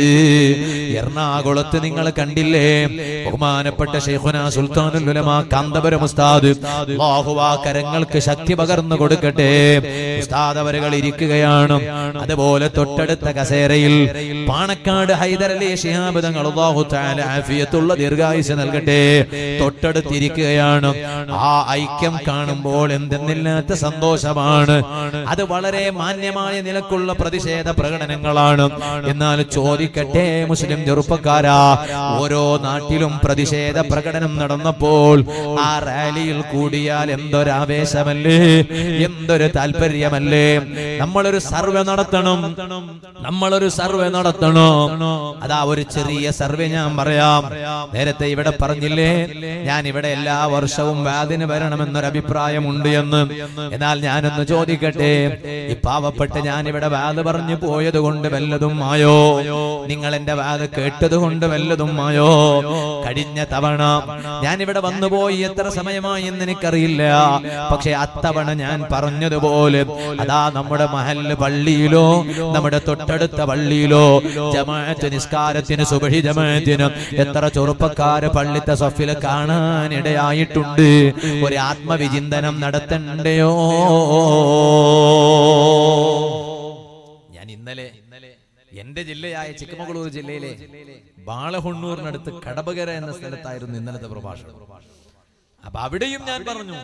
എറണാകുളത്ത് നിങ്ങൾ കണ്ടില്ലേ, ബഹുമാനപ്പെട്ട ശൈഖുനാ സുൽത്താനുൽ ഉലമാ കാന്തപുരം ഉസ്താദ്, അല്ലാഹു ആ കരങ്ങൾക്ക് ശക്തി പകർന്നു കൊടുക്കട്ടെ, ഉസ്താദ് അവരുകൾ ഇരിക്കുകയാണ്. അതുപോലെ തൊട്ടടുത്ത കസേരയിൽ പാണക്കാട് ഹൈദരലി ശിഹാബ് തങ്ങൾ, അല്ലാഹു തആല ആഫിയത്തുള്ള ദീർഘായുസ്സ് നൽകട്ടെ, തൊട്ടടുത്തിരിക്കുകയാണ്. ആ ഐക്യം കാണുമ്പോൾ എന്തെന്നില്ലാത്ത സന്തോഷമാണ്. അത് വളരെ മാന്യമായ നിലക്കുള്ള പ്രതിഷേധ പ്രകടനങ്ങളാണ്. എന്നാൽ ചോദിക്കട്ടെ മുസ്ലിം ചെറുപ്പക്കാരാ, ഓരോ നാട്ടിലും പ്രതിഷേധ പ്രകടനം നടന്നപ്പോൾ ആ റാലിയിൽ കൂടിയാൽ എന്തൊരാവേശമല്ലേ, എന്തൊരു താല്പര്യമല്ലേ. നമ്മളൊരു സർവേ നടത്തണം, നമ്മളൊരു സർവേ നടത്തണോ? അതാ ഒരു ചെറിയ സർവേ ഞാൻ പറയാം. നേരത്തെ ഇവിടെ പറഞ്ഞില്ലേ, ഞാൻ ഇവിടെ എല്ലാ വർഷവും വാദിന് വരണമെന്നൊരു അഭിപ്രായമുണ്ട് എന്ന്. എന്നാൽ ഞാനൊന്ന് ചോദിക്കട്ടെ, ഈ പാവപ്പെട്ട് ഞാൻ ഇവിടെ വാദ് പറഞ്ഞു പോയത് കൊണ്ട് വല്ലതും ആയോ? നിങ്ങൾ എന്റെ വാദ് കേട്ടത് കൊണ്ട് വല്ലതും ആയോ? കഴിഞ്ഞ തവണ ഞാൻ ഇവിടെ വന്നുപോയി എത്ര സമയമായി എന്ന് എനിക്കറിയില്ല. പക്ഷെ അത്തവണ ഞാൻ പറഞ്ഞതുപോലെ അതാ നമ്മുടെ മഹല്ല് പള്ളിയിലോ നമ്മുടെ തൊട്ടടുത്ത പള്ളിയിലോ ജമാഅത്ത് നിസ്കാരത്തിന്, സുബഹി ജമാഅത്തിന് എത്ര ചെറുപ്പക്കാര് പള്ളിത്തെ സഫില് കാണാനിടയായിട്ടുണ്ട്. ഒരു ആത്മവിചിന്തനം നടത്തണ്ടയോ? ഞാൻ ഇന്നലെ എന്റെ ജില്ലയായ ചിക്കമംഗളൂർ ജില്ലയിലെ ബാളഹൊണ്ണൂരിനടുത്ത് കടബകര എന്ന സ്ഥലത്തായിരുന്നു ഇന്നലത്തെ പ്രഭാഷണം. അപ്പൊ അവിടെയും ഞാൻ പറഞ്ഞു,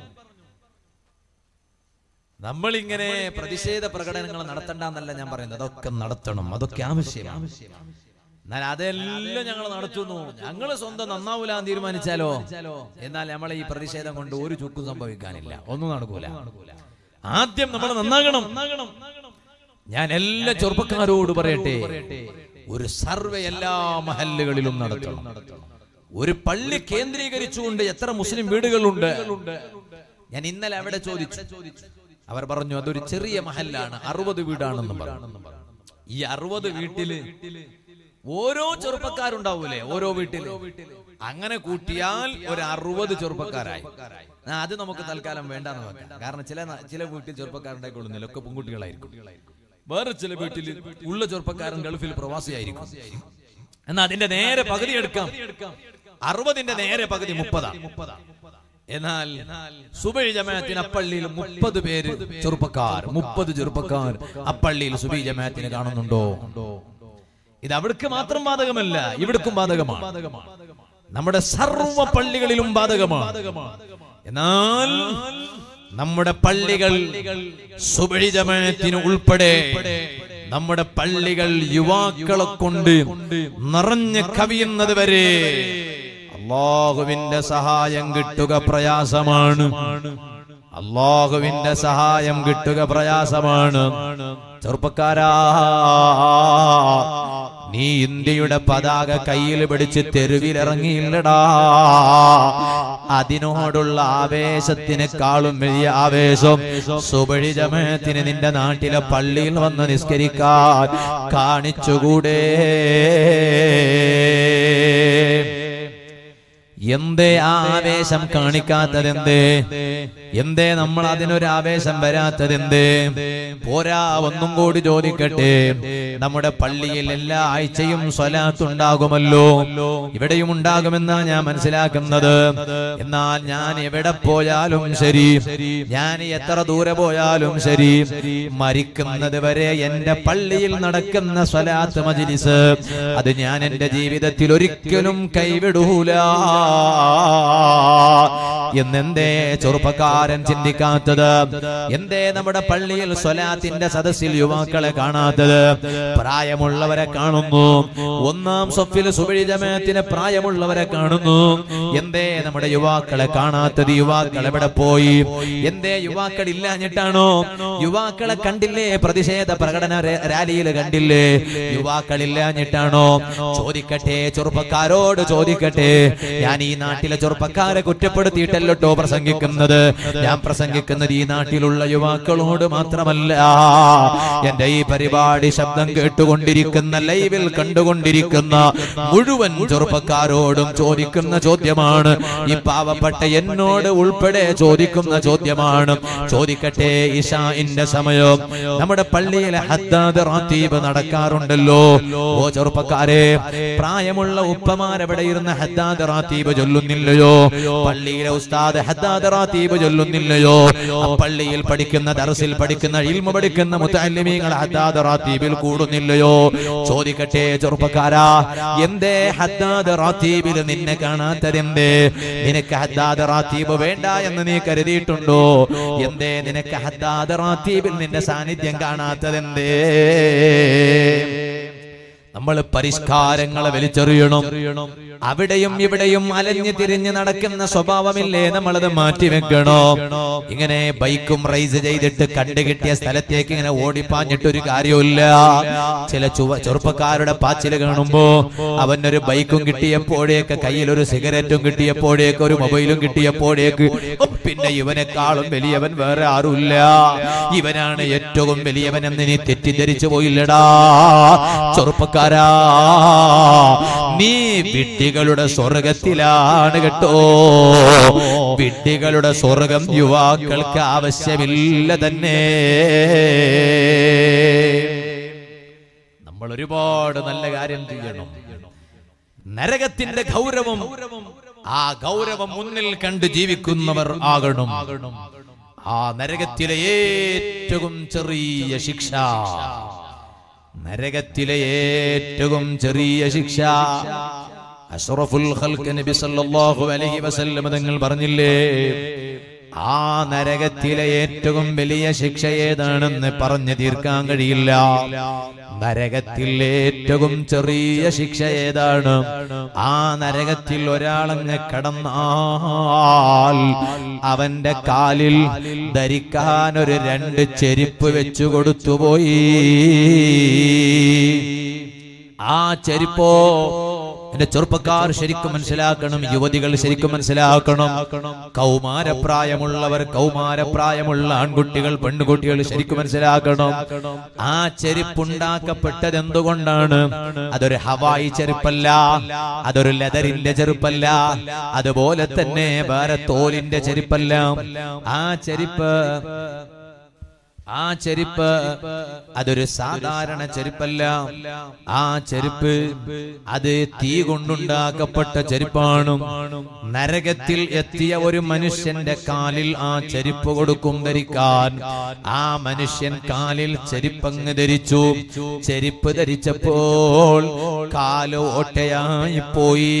നമ്മളിങ്ങനെ പ്രതിഷേധ പ്രകടനങ്ങൾ നടത്തണ്ടെന്നല്ല ഞാൻ പറയുന്നത്, അതൊക്കെ നടത്തണം, അതൊക്കെ ആവശ്യമാണ്. എന്നാൽ അതെല്ലാം ഞങ്ങൾ നടത്തുന്നു. ഞങ്ങള് സ്വന്തം നന്നാവൂലാന്ന് തീരുമാനിച്ചാലോ? എന്നാൽ നമ്മളെ ഈ പ്രതിഷേധം കൊണ്ട് ഒരു ചുക്കും സംഭവിക്കാനില്ല, ഒന്നും നടക്കൂല. ആദ്യം നമ്മൾ നന്നാകണം. ഞാൻ എല്ലാ ചെറുപ്പക്കാരോട് പറയട്ടെ, ഒരു സർവേ എല്ലാ മഹല്ലുകളിലും നടത്തണം. ഒരു പള്ളി കേന്ദ്രീകരിച്ചുകൊണ്ട് എത്ര മുസ്ലിം വീടുകളുണ്ട്? ഞാൻ ഇന്നലെ അവിടെ ചോദിച്ചു. അവർ പറഞ്ഞു അതൊരു ചെറിയ മഹല്ലാണ്, അറുപത് വീടാണെന്ന് പറഞ്ഞു. ഈ അറുപത് വീട്ടില് ഓരോ ചെറുപ്പക്കാരുണ്ടാവൂലേ, ഓരോ വീട്ടില് അങ്ങനെ കൂട്ടിയാൽ ഒരു അറുപത് ചെറുപ്പക്കാരായി. അത് നമുക്ക് തൽക്കാലം വേണ്ടെന്ന് വെക്കാം. കാരണം ചില ചില വീട്ടിൽ ചെറുപ്പക്കാരുണ്ടായിക്കൊള്ളുന്നില്ല, ഒക്കെ പെൺകുട്ടികളായിരിക്കും. വേറെ ചില വീട്ടിൽ ഉള്ള ചെറുപ്പക്കാരൻ ഗൾഫിൽ പ്രവാസിയായിരിക്കും. എന്നാ അതിന്റെ നേരെ പകുതി എടുക്കാം. അറുപതിന്റെ നേരെ പകുതി മുപ്പതാണ്. എന്നാൽ സുബഹി ജമാഅത്തിന് അപ്പള്ളിയിൽ മുപ്പത് പേര് ചെറുപ്പക്കാർ, മുപ്പത് ചെറുപ്പക്കാർ അപ്പള്ളിയിൽ സുബഹി ജമാഅത്തിന് കാണുന്നുണ്ടോ? ഇത് അവിടേക്ക് മാത്രം ബാധകമല്ല, ഇവിടേക്കും ബാധകമാണ്, നമ്മുടെ സർവ്വ പള്ളികളിലും ബാധകമാണ്. എന്നാൽ നമ്മുടെ പള്ളികൾ സുബഹി ജമാഅത്തിന് ഉൾപ്പെടെ നമ്മുടെ പള്ളികൾ യുവാക്കളെ കൊണ്ട് നിറഞ്ഞു കവിയുന്നത് വരെ അല്ലാഹുവിന്റെ സഹായം കിട്ടുക പ്രയാസമാണ്. അല്ലാഹുവിന്റെ സഹായം കിട്ടുക പ്രയാസമാണ്. ചെറുപ്പക്കാരാ, നീ ഇന്ത്യയുടെ പതാക കയ്യിൽ പിടിച്ച് തെരുവിലിറങ്ങിയില്ലടാ. അതിനോടുള്ള ആവേശത്തിനേക്കാളും വലിയ ആവേശം സുബഹി ജമാഅത്തിന് നിന്റെ നാട്ടിലെ പള്ളിയിൽ വന്ന് നിസ്കരിക്കാൻ കാണിച്ചുകൂടെ? എന്തേ ആവേശം കാണിക്കാത്തതെന്തേ? എന്തേ നമ്മൾ അതിനൊരു ആവേശം വരാത്തതെന്തേ? പോരാ, ഒന്നും കൂടി ചോദിക്കട്ടെ, നമ്മുടെ പള്ളിയിൽ എല്ലാ ആഴ്ചയും സ്വലാത്ത് ഉണ്ടാകുമല്ലോ, ഇവിടെയും ഉണ്ടാകുമെന്നാണ് ഞാൻ മനസ്സിലാക്കുന്നത്. എന്നാൽ ഞാൻ എവിടെ പോയാലും ശരി, ഞാൻ എത്ര ദൂരെ പോയാലും ശരി, മരിക്കുന്നത് വരെ എന്റെ പള്ളിയിൽ നടക്കുന്ന സ്വലാത്ത് മജ്ലിസ് അത് ഞാൻ എന്റെ ജീവിതത്തിൽ ഒരിക്കലും കൈവിടൂല എന്നെന്തേ ചെറുപ്പക്കാരൻ ചിന്തിക്കാത്തത്? എന്തേ നമ്മുടെ പള്ളിയിൽ സ്വലാത്തിന്റെ സദസ്സിൽ യുവാക്കളെ കാണാത്തത്? പ്രായമുള്ളവരെ കാണുന്നു, ഒന്നാം സഫിൽ സുബഹി ജമാഅത്തിന് പ്രായമുള്ളവരെ കാണുന്നു. എന്തേ നമ്മുടെ യുവാക്കളെ കാണാത്തത്? യുവാക്കൾ എവിടെ പോയി? എന്തേ യുവാക്കൾ ഇല്ലാഞ്ഞിട്ടാണോ? യുവാക്കളെ കണ്ടില്ലേ? പ്രതിഷേധ പ്രകടന റാലിയിൽ കണ്ടില്ലേ? യുവാക്കൾ ഇല്ലാഞ്ഞിട്ടാണോ? ചോദിക്കട്ടെ, ചെറുപ്പക്കാരോട് ചോദിക്കട്ടെ. ഞാൻ ഈ നാട്ടിലെ ചെറുപ്പക്കാരെ കുറ്റപ്പെടുത്തിയിട്ടല്ലോ പ്രസംഗിക്കുന്നത്. ഞാൻ പ്രസംഗിക്കുന്നത് ഈ നാട്ടിലുള്ള യുവാക്കളോട് മാത്രമല്ല, എന്റെ ഈ പരിപാടി ശബ്ദം കേട്ടുകൊണ്ടിരിക്കുന്ന, ലൈവിൽ കണ്ടുകൊണ്ടിരിക്കുന്ന മുഴുവൻ ചെറുപ്പക്കാരോടും ചോദിക്കുന്ന ചോദ്യമാണ്. ഈ പാവപ്പെട്ട എന്നോട് ഉൾപ്പെടെ ചോദിക്കുന്ന ചോദ്യമാണ്. ചോദിക്കട്ടെ, ഇശാഇന്റെ സമയം നമ്മുടെ പള്ളിയിലെ ഹദ്ദാദ് റാത്തീബ് നടക്കാറുണ്ടല്ലോ. ഓ ചെറുപ്പക്കാരെ, പ്രായമുള്ള ഉപ്പമാരെവിടെ ഇരുന്ന് ഹദ്ദാദ് റാത്തീബ് ചൊല്ലുന്നില്ലയോ? പള്ളിയിലെ ഉസ്താദ് ഹദ്ദാദ് റാത്തീബ് ചൊല്ലുന്നില്ലയോ? പള്ളിയിൽ പഠിക്കുന്ന, ദർസിൽ പഠിക്കുന്ന, ഇൽമു പഠിക്കുന്ന മുതഅല്ലിമീങ്ങൾ ഹദ്ദാദ് റാത്തീബിൽ കൂടുന്നില്ലയോ? ചോദിക്കട്ടെ ചെറുപ്പക്കാരാ, എന്തേ ഹദ്ദാദ് റാത്തീബിൽ നിന്നെ കാണാത്തതെന്തേ? നിനക്ക് ഹദ്ദാദ് റാത്തീബ് വേണ്ട എന്ന് നീ കരുതിയിട്ടുണ്ടോ? എന്തേ നിനക്ക് ഹദ്ദാദ് റാത്തീബിൽ നിന്റെ സാന്നിധ്യം കാണാത്തതെന്തേ? നമ്മൾ പരിഷ്കാരങ്ങളെ വലിച്ചെറിയണം. അവിടെയും ഇവിടെയും അലഞ്ഞു തിരിഞ്ഞ് നടക്കുന്ന സ്വഭാവമില്ലേ, നമ്മളത് മാറ്റിവെക്കണോ? ഇങ്ങനെ ബൈക്കും റൈസ് ചെയ്തിട്ട് കണ്ടുകിട്ടിയ സ്ഥലത്തേക്ക് ഇങ്ങനെ ഓടിപ്പാഞ്ഞിട്ടൊരു കാര്യമില്ല. ചില ചുവ ചെറുപ്പക്കാരുടെ പാച്ചില് കാണുമ്പോ, അവനൊരു ബൈക്കും കിട്ടിയപ്പോഴേക്ക്, കയ്യിലൊരു സിഗരറ്റും കിട്ടിയപ്പോഴേക്ക്, ഒരു മൊബൈലും കിട്ടിയപ്പോഴേക്ക്, പിന്നെ ഇവനെക്കാളും വലിയവൻ വേറെ ആരുമില്ല, ഇവനാണ് ഏറ്റവും വലിയവൻ എന്ന് നീ തെറ്റിദ്ധരിച്ചു പോയില്ലടാ ചെറുപ്പക്കാരാ. നീ വിഡ്ഢികളുടെ സ്വർഗത്തിലാണ് കേട്ടോ. വിഡ്ഢികളുടെ സ്വർഗം യുവാക്കൾക്ക് ആവശ്യമില്ല തന്നെ. നമ്മൾ ഒരുപാട് നല്ല കാര്യം ചെയ്യണം. നരകത്തിന്റെ ഗൗരവം, ആ ഗൗരവം മുന്നിൽ കണ്ട് ജീവിക്കുന്നവർ ആകണം. ആ നരകത്തിലെ ഏറ്റവും ചെറിയ ശിക്ഷ, നരകത്തിലെ ഏറ്റവും ചെറിയ ശിക്ഷ അഷ്റഫുൽ ഖൽഖ് നബി സല്ലല്ലാഹു അലൈഹി വസല്ലം തങ്ങൾ പറഞ്ഞില്ലേ, ആ നരകത്തിലെ ഏറ്റവും വലിയ ശിക്ഷ ഏതാണെന്ന് പറഞ്ഞു തീർക്കാൻ കഴിയില്ല. നരകത്തിൽ ഏറ്റവും ചെറിയ ശിക്ഷ ഏതാണ്? ആ നരകത്തിൽ ഒരാളങ്ങ് കടന്നാൽ അവന്റെ കാലിൽ ധരിക്കാൻ ഒരു രണ്ട് ചെരുപ്പ് വെച്ചു കൊടുത്തുപോയി. ആ ചെരുപ്പോ, എന്റെ ചെറുപ്പക്കാർ ശരിക്കും മനസ്സിലാക്കണം, യുവതികൾ ശരിക്കും മനസ്സിലാക്കണം, കൗമാരപ്രായമുള്ളവർ, കൗമാരപ്രായമുള്ള ആൺകുട്ടികൾ, പെൺകുട്ടികൾ ശരിക്കും മനസ്സിലാക്കണം. ആ ചെരുപ്പുണ്ടാക്കപ്പെട്ടത് എന്തുകൊണ്ടാണ്? അതൊരു ഹവായി ചെരുപ്പല്ല, അതൊരു ലെതറിന്റെ ചെരുപ്പല്ല, അതുപോലെ തന്നെ വേറെ തോലിന്റെ ചെരുപ്പല്ല. ആ ചെരുപ്പ് ആ ചെരുപ്പ് അതൊരു സാധാരണ ചെരുപ്പല്ല. ആ ചെരുപ്പ് അത് തീ കൊണ്ടുണ്ടാക്കപ്പെട്ട ചെരുപ്പാണ്. നരകത്തിൽ എത്തിയ ഒരു മനുഷ്യന്റെ കാലിൽ ആ ചെരുപ്പ് കൊടുക്കും ധരിക്കാൻ. ആ മനുഷ്യൻ കാലിൽ ചെരുപ്പങ്ങ് ധരിച്ചു. ചെരുപ്പ് ധരിച്ചപ്പോൾ കാല് ഓട്ടയായി പോയി.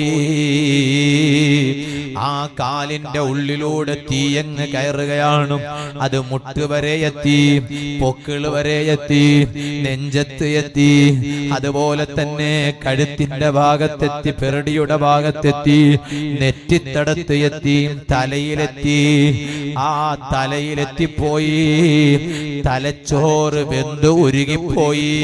ആ കാലിന്റെ ഉള്ളിലൂടെ തീയങ്ങ് കയറുകയാണ്. അത് മുട്ടുവരെ എത്തി, പൊക്കിള് വരെ എത്തി, നെഞ്ചത്ത് എത്തി, അതുപോലെ തന്നെ കഴുത്തിന്റെ ഭാഗത്തെത്തി, പെരടിയുടെ ഭാഗത്തെത്തി, നെറ്റിത്തടത്ത് എത്തി, തലയിലെത്തി. ആ തലയിലെത്തിപ്പോയി. തലച്ചോറ് വെന്ത് ഉരുകിപ്പോയി.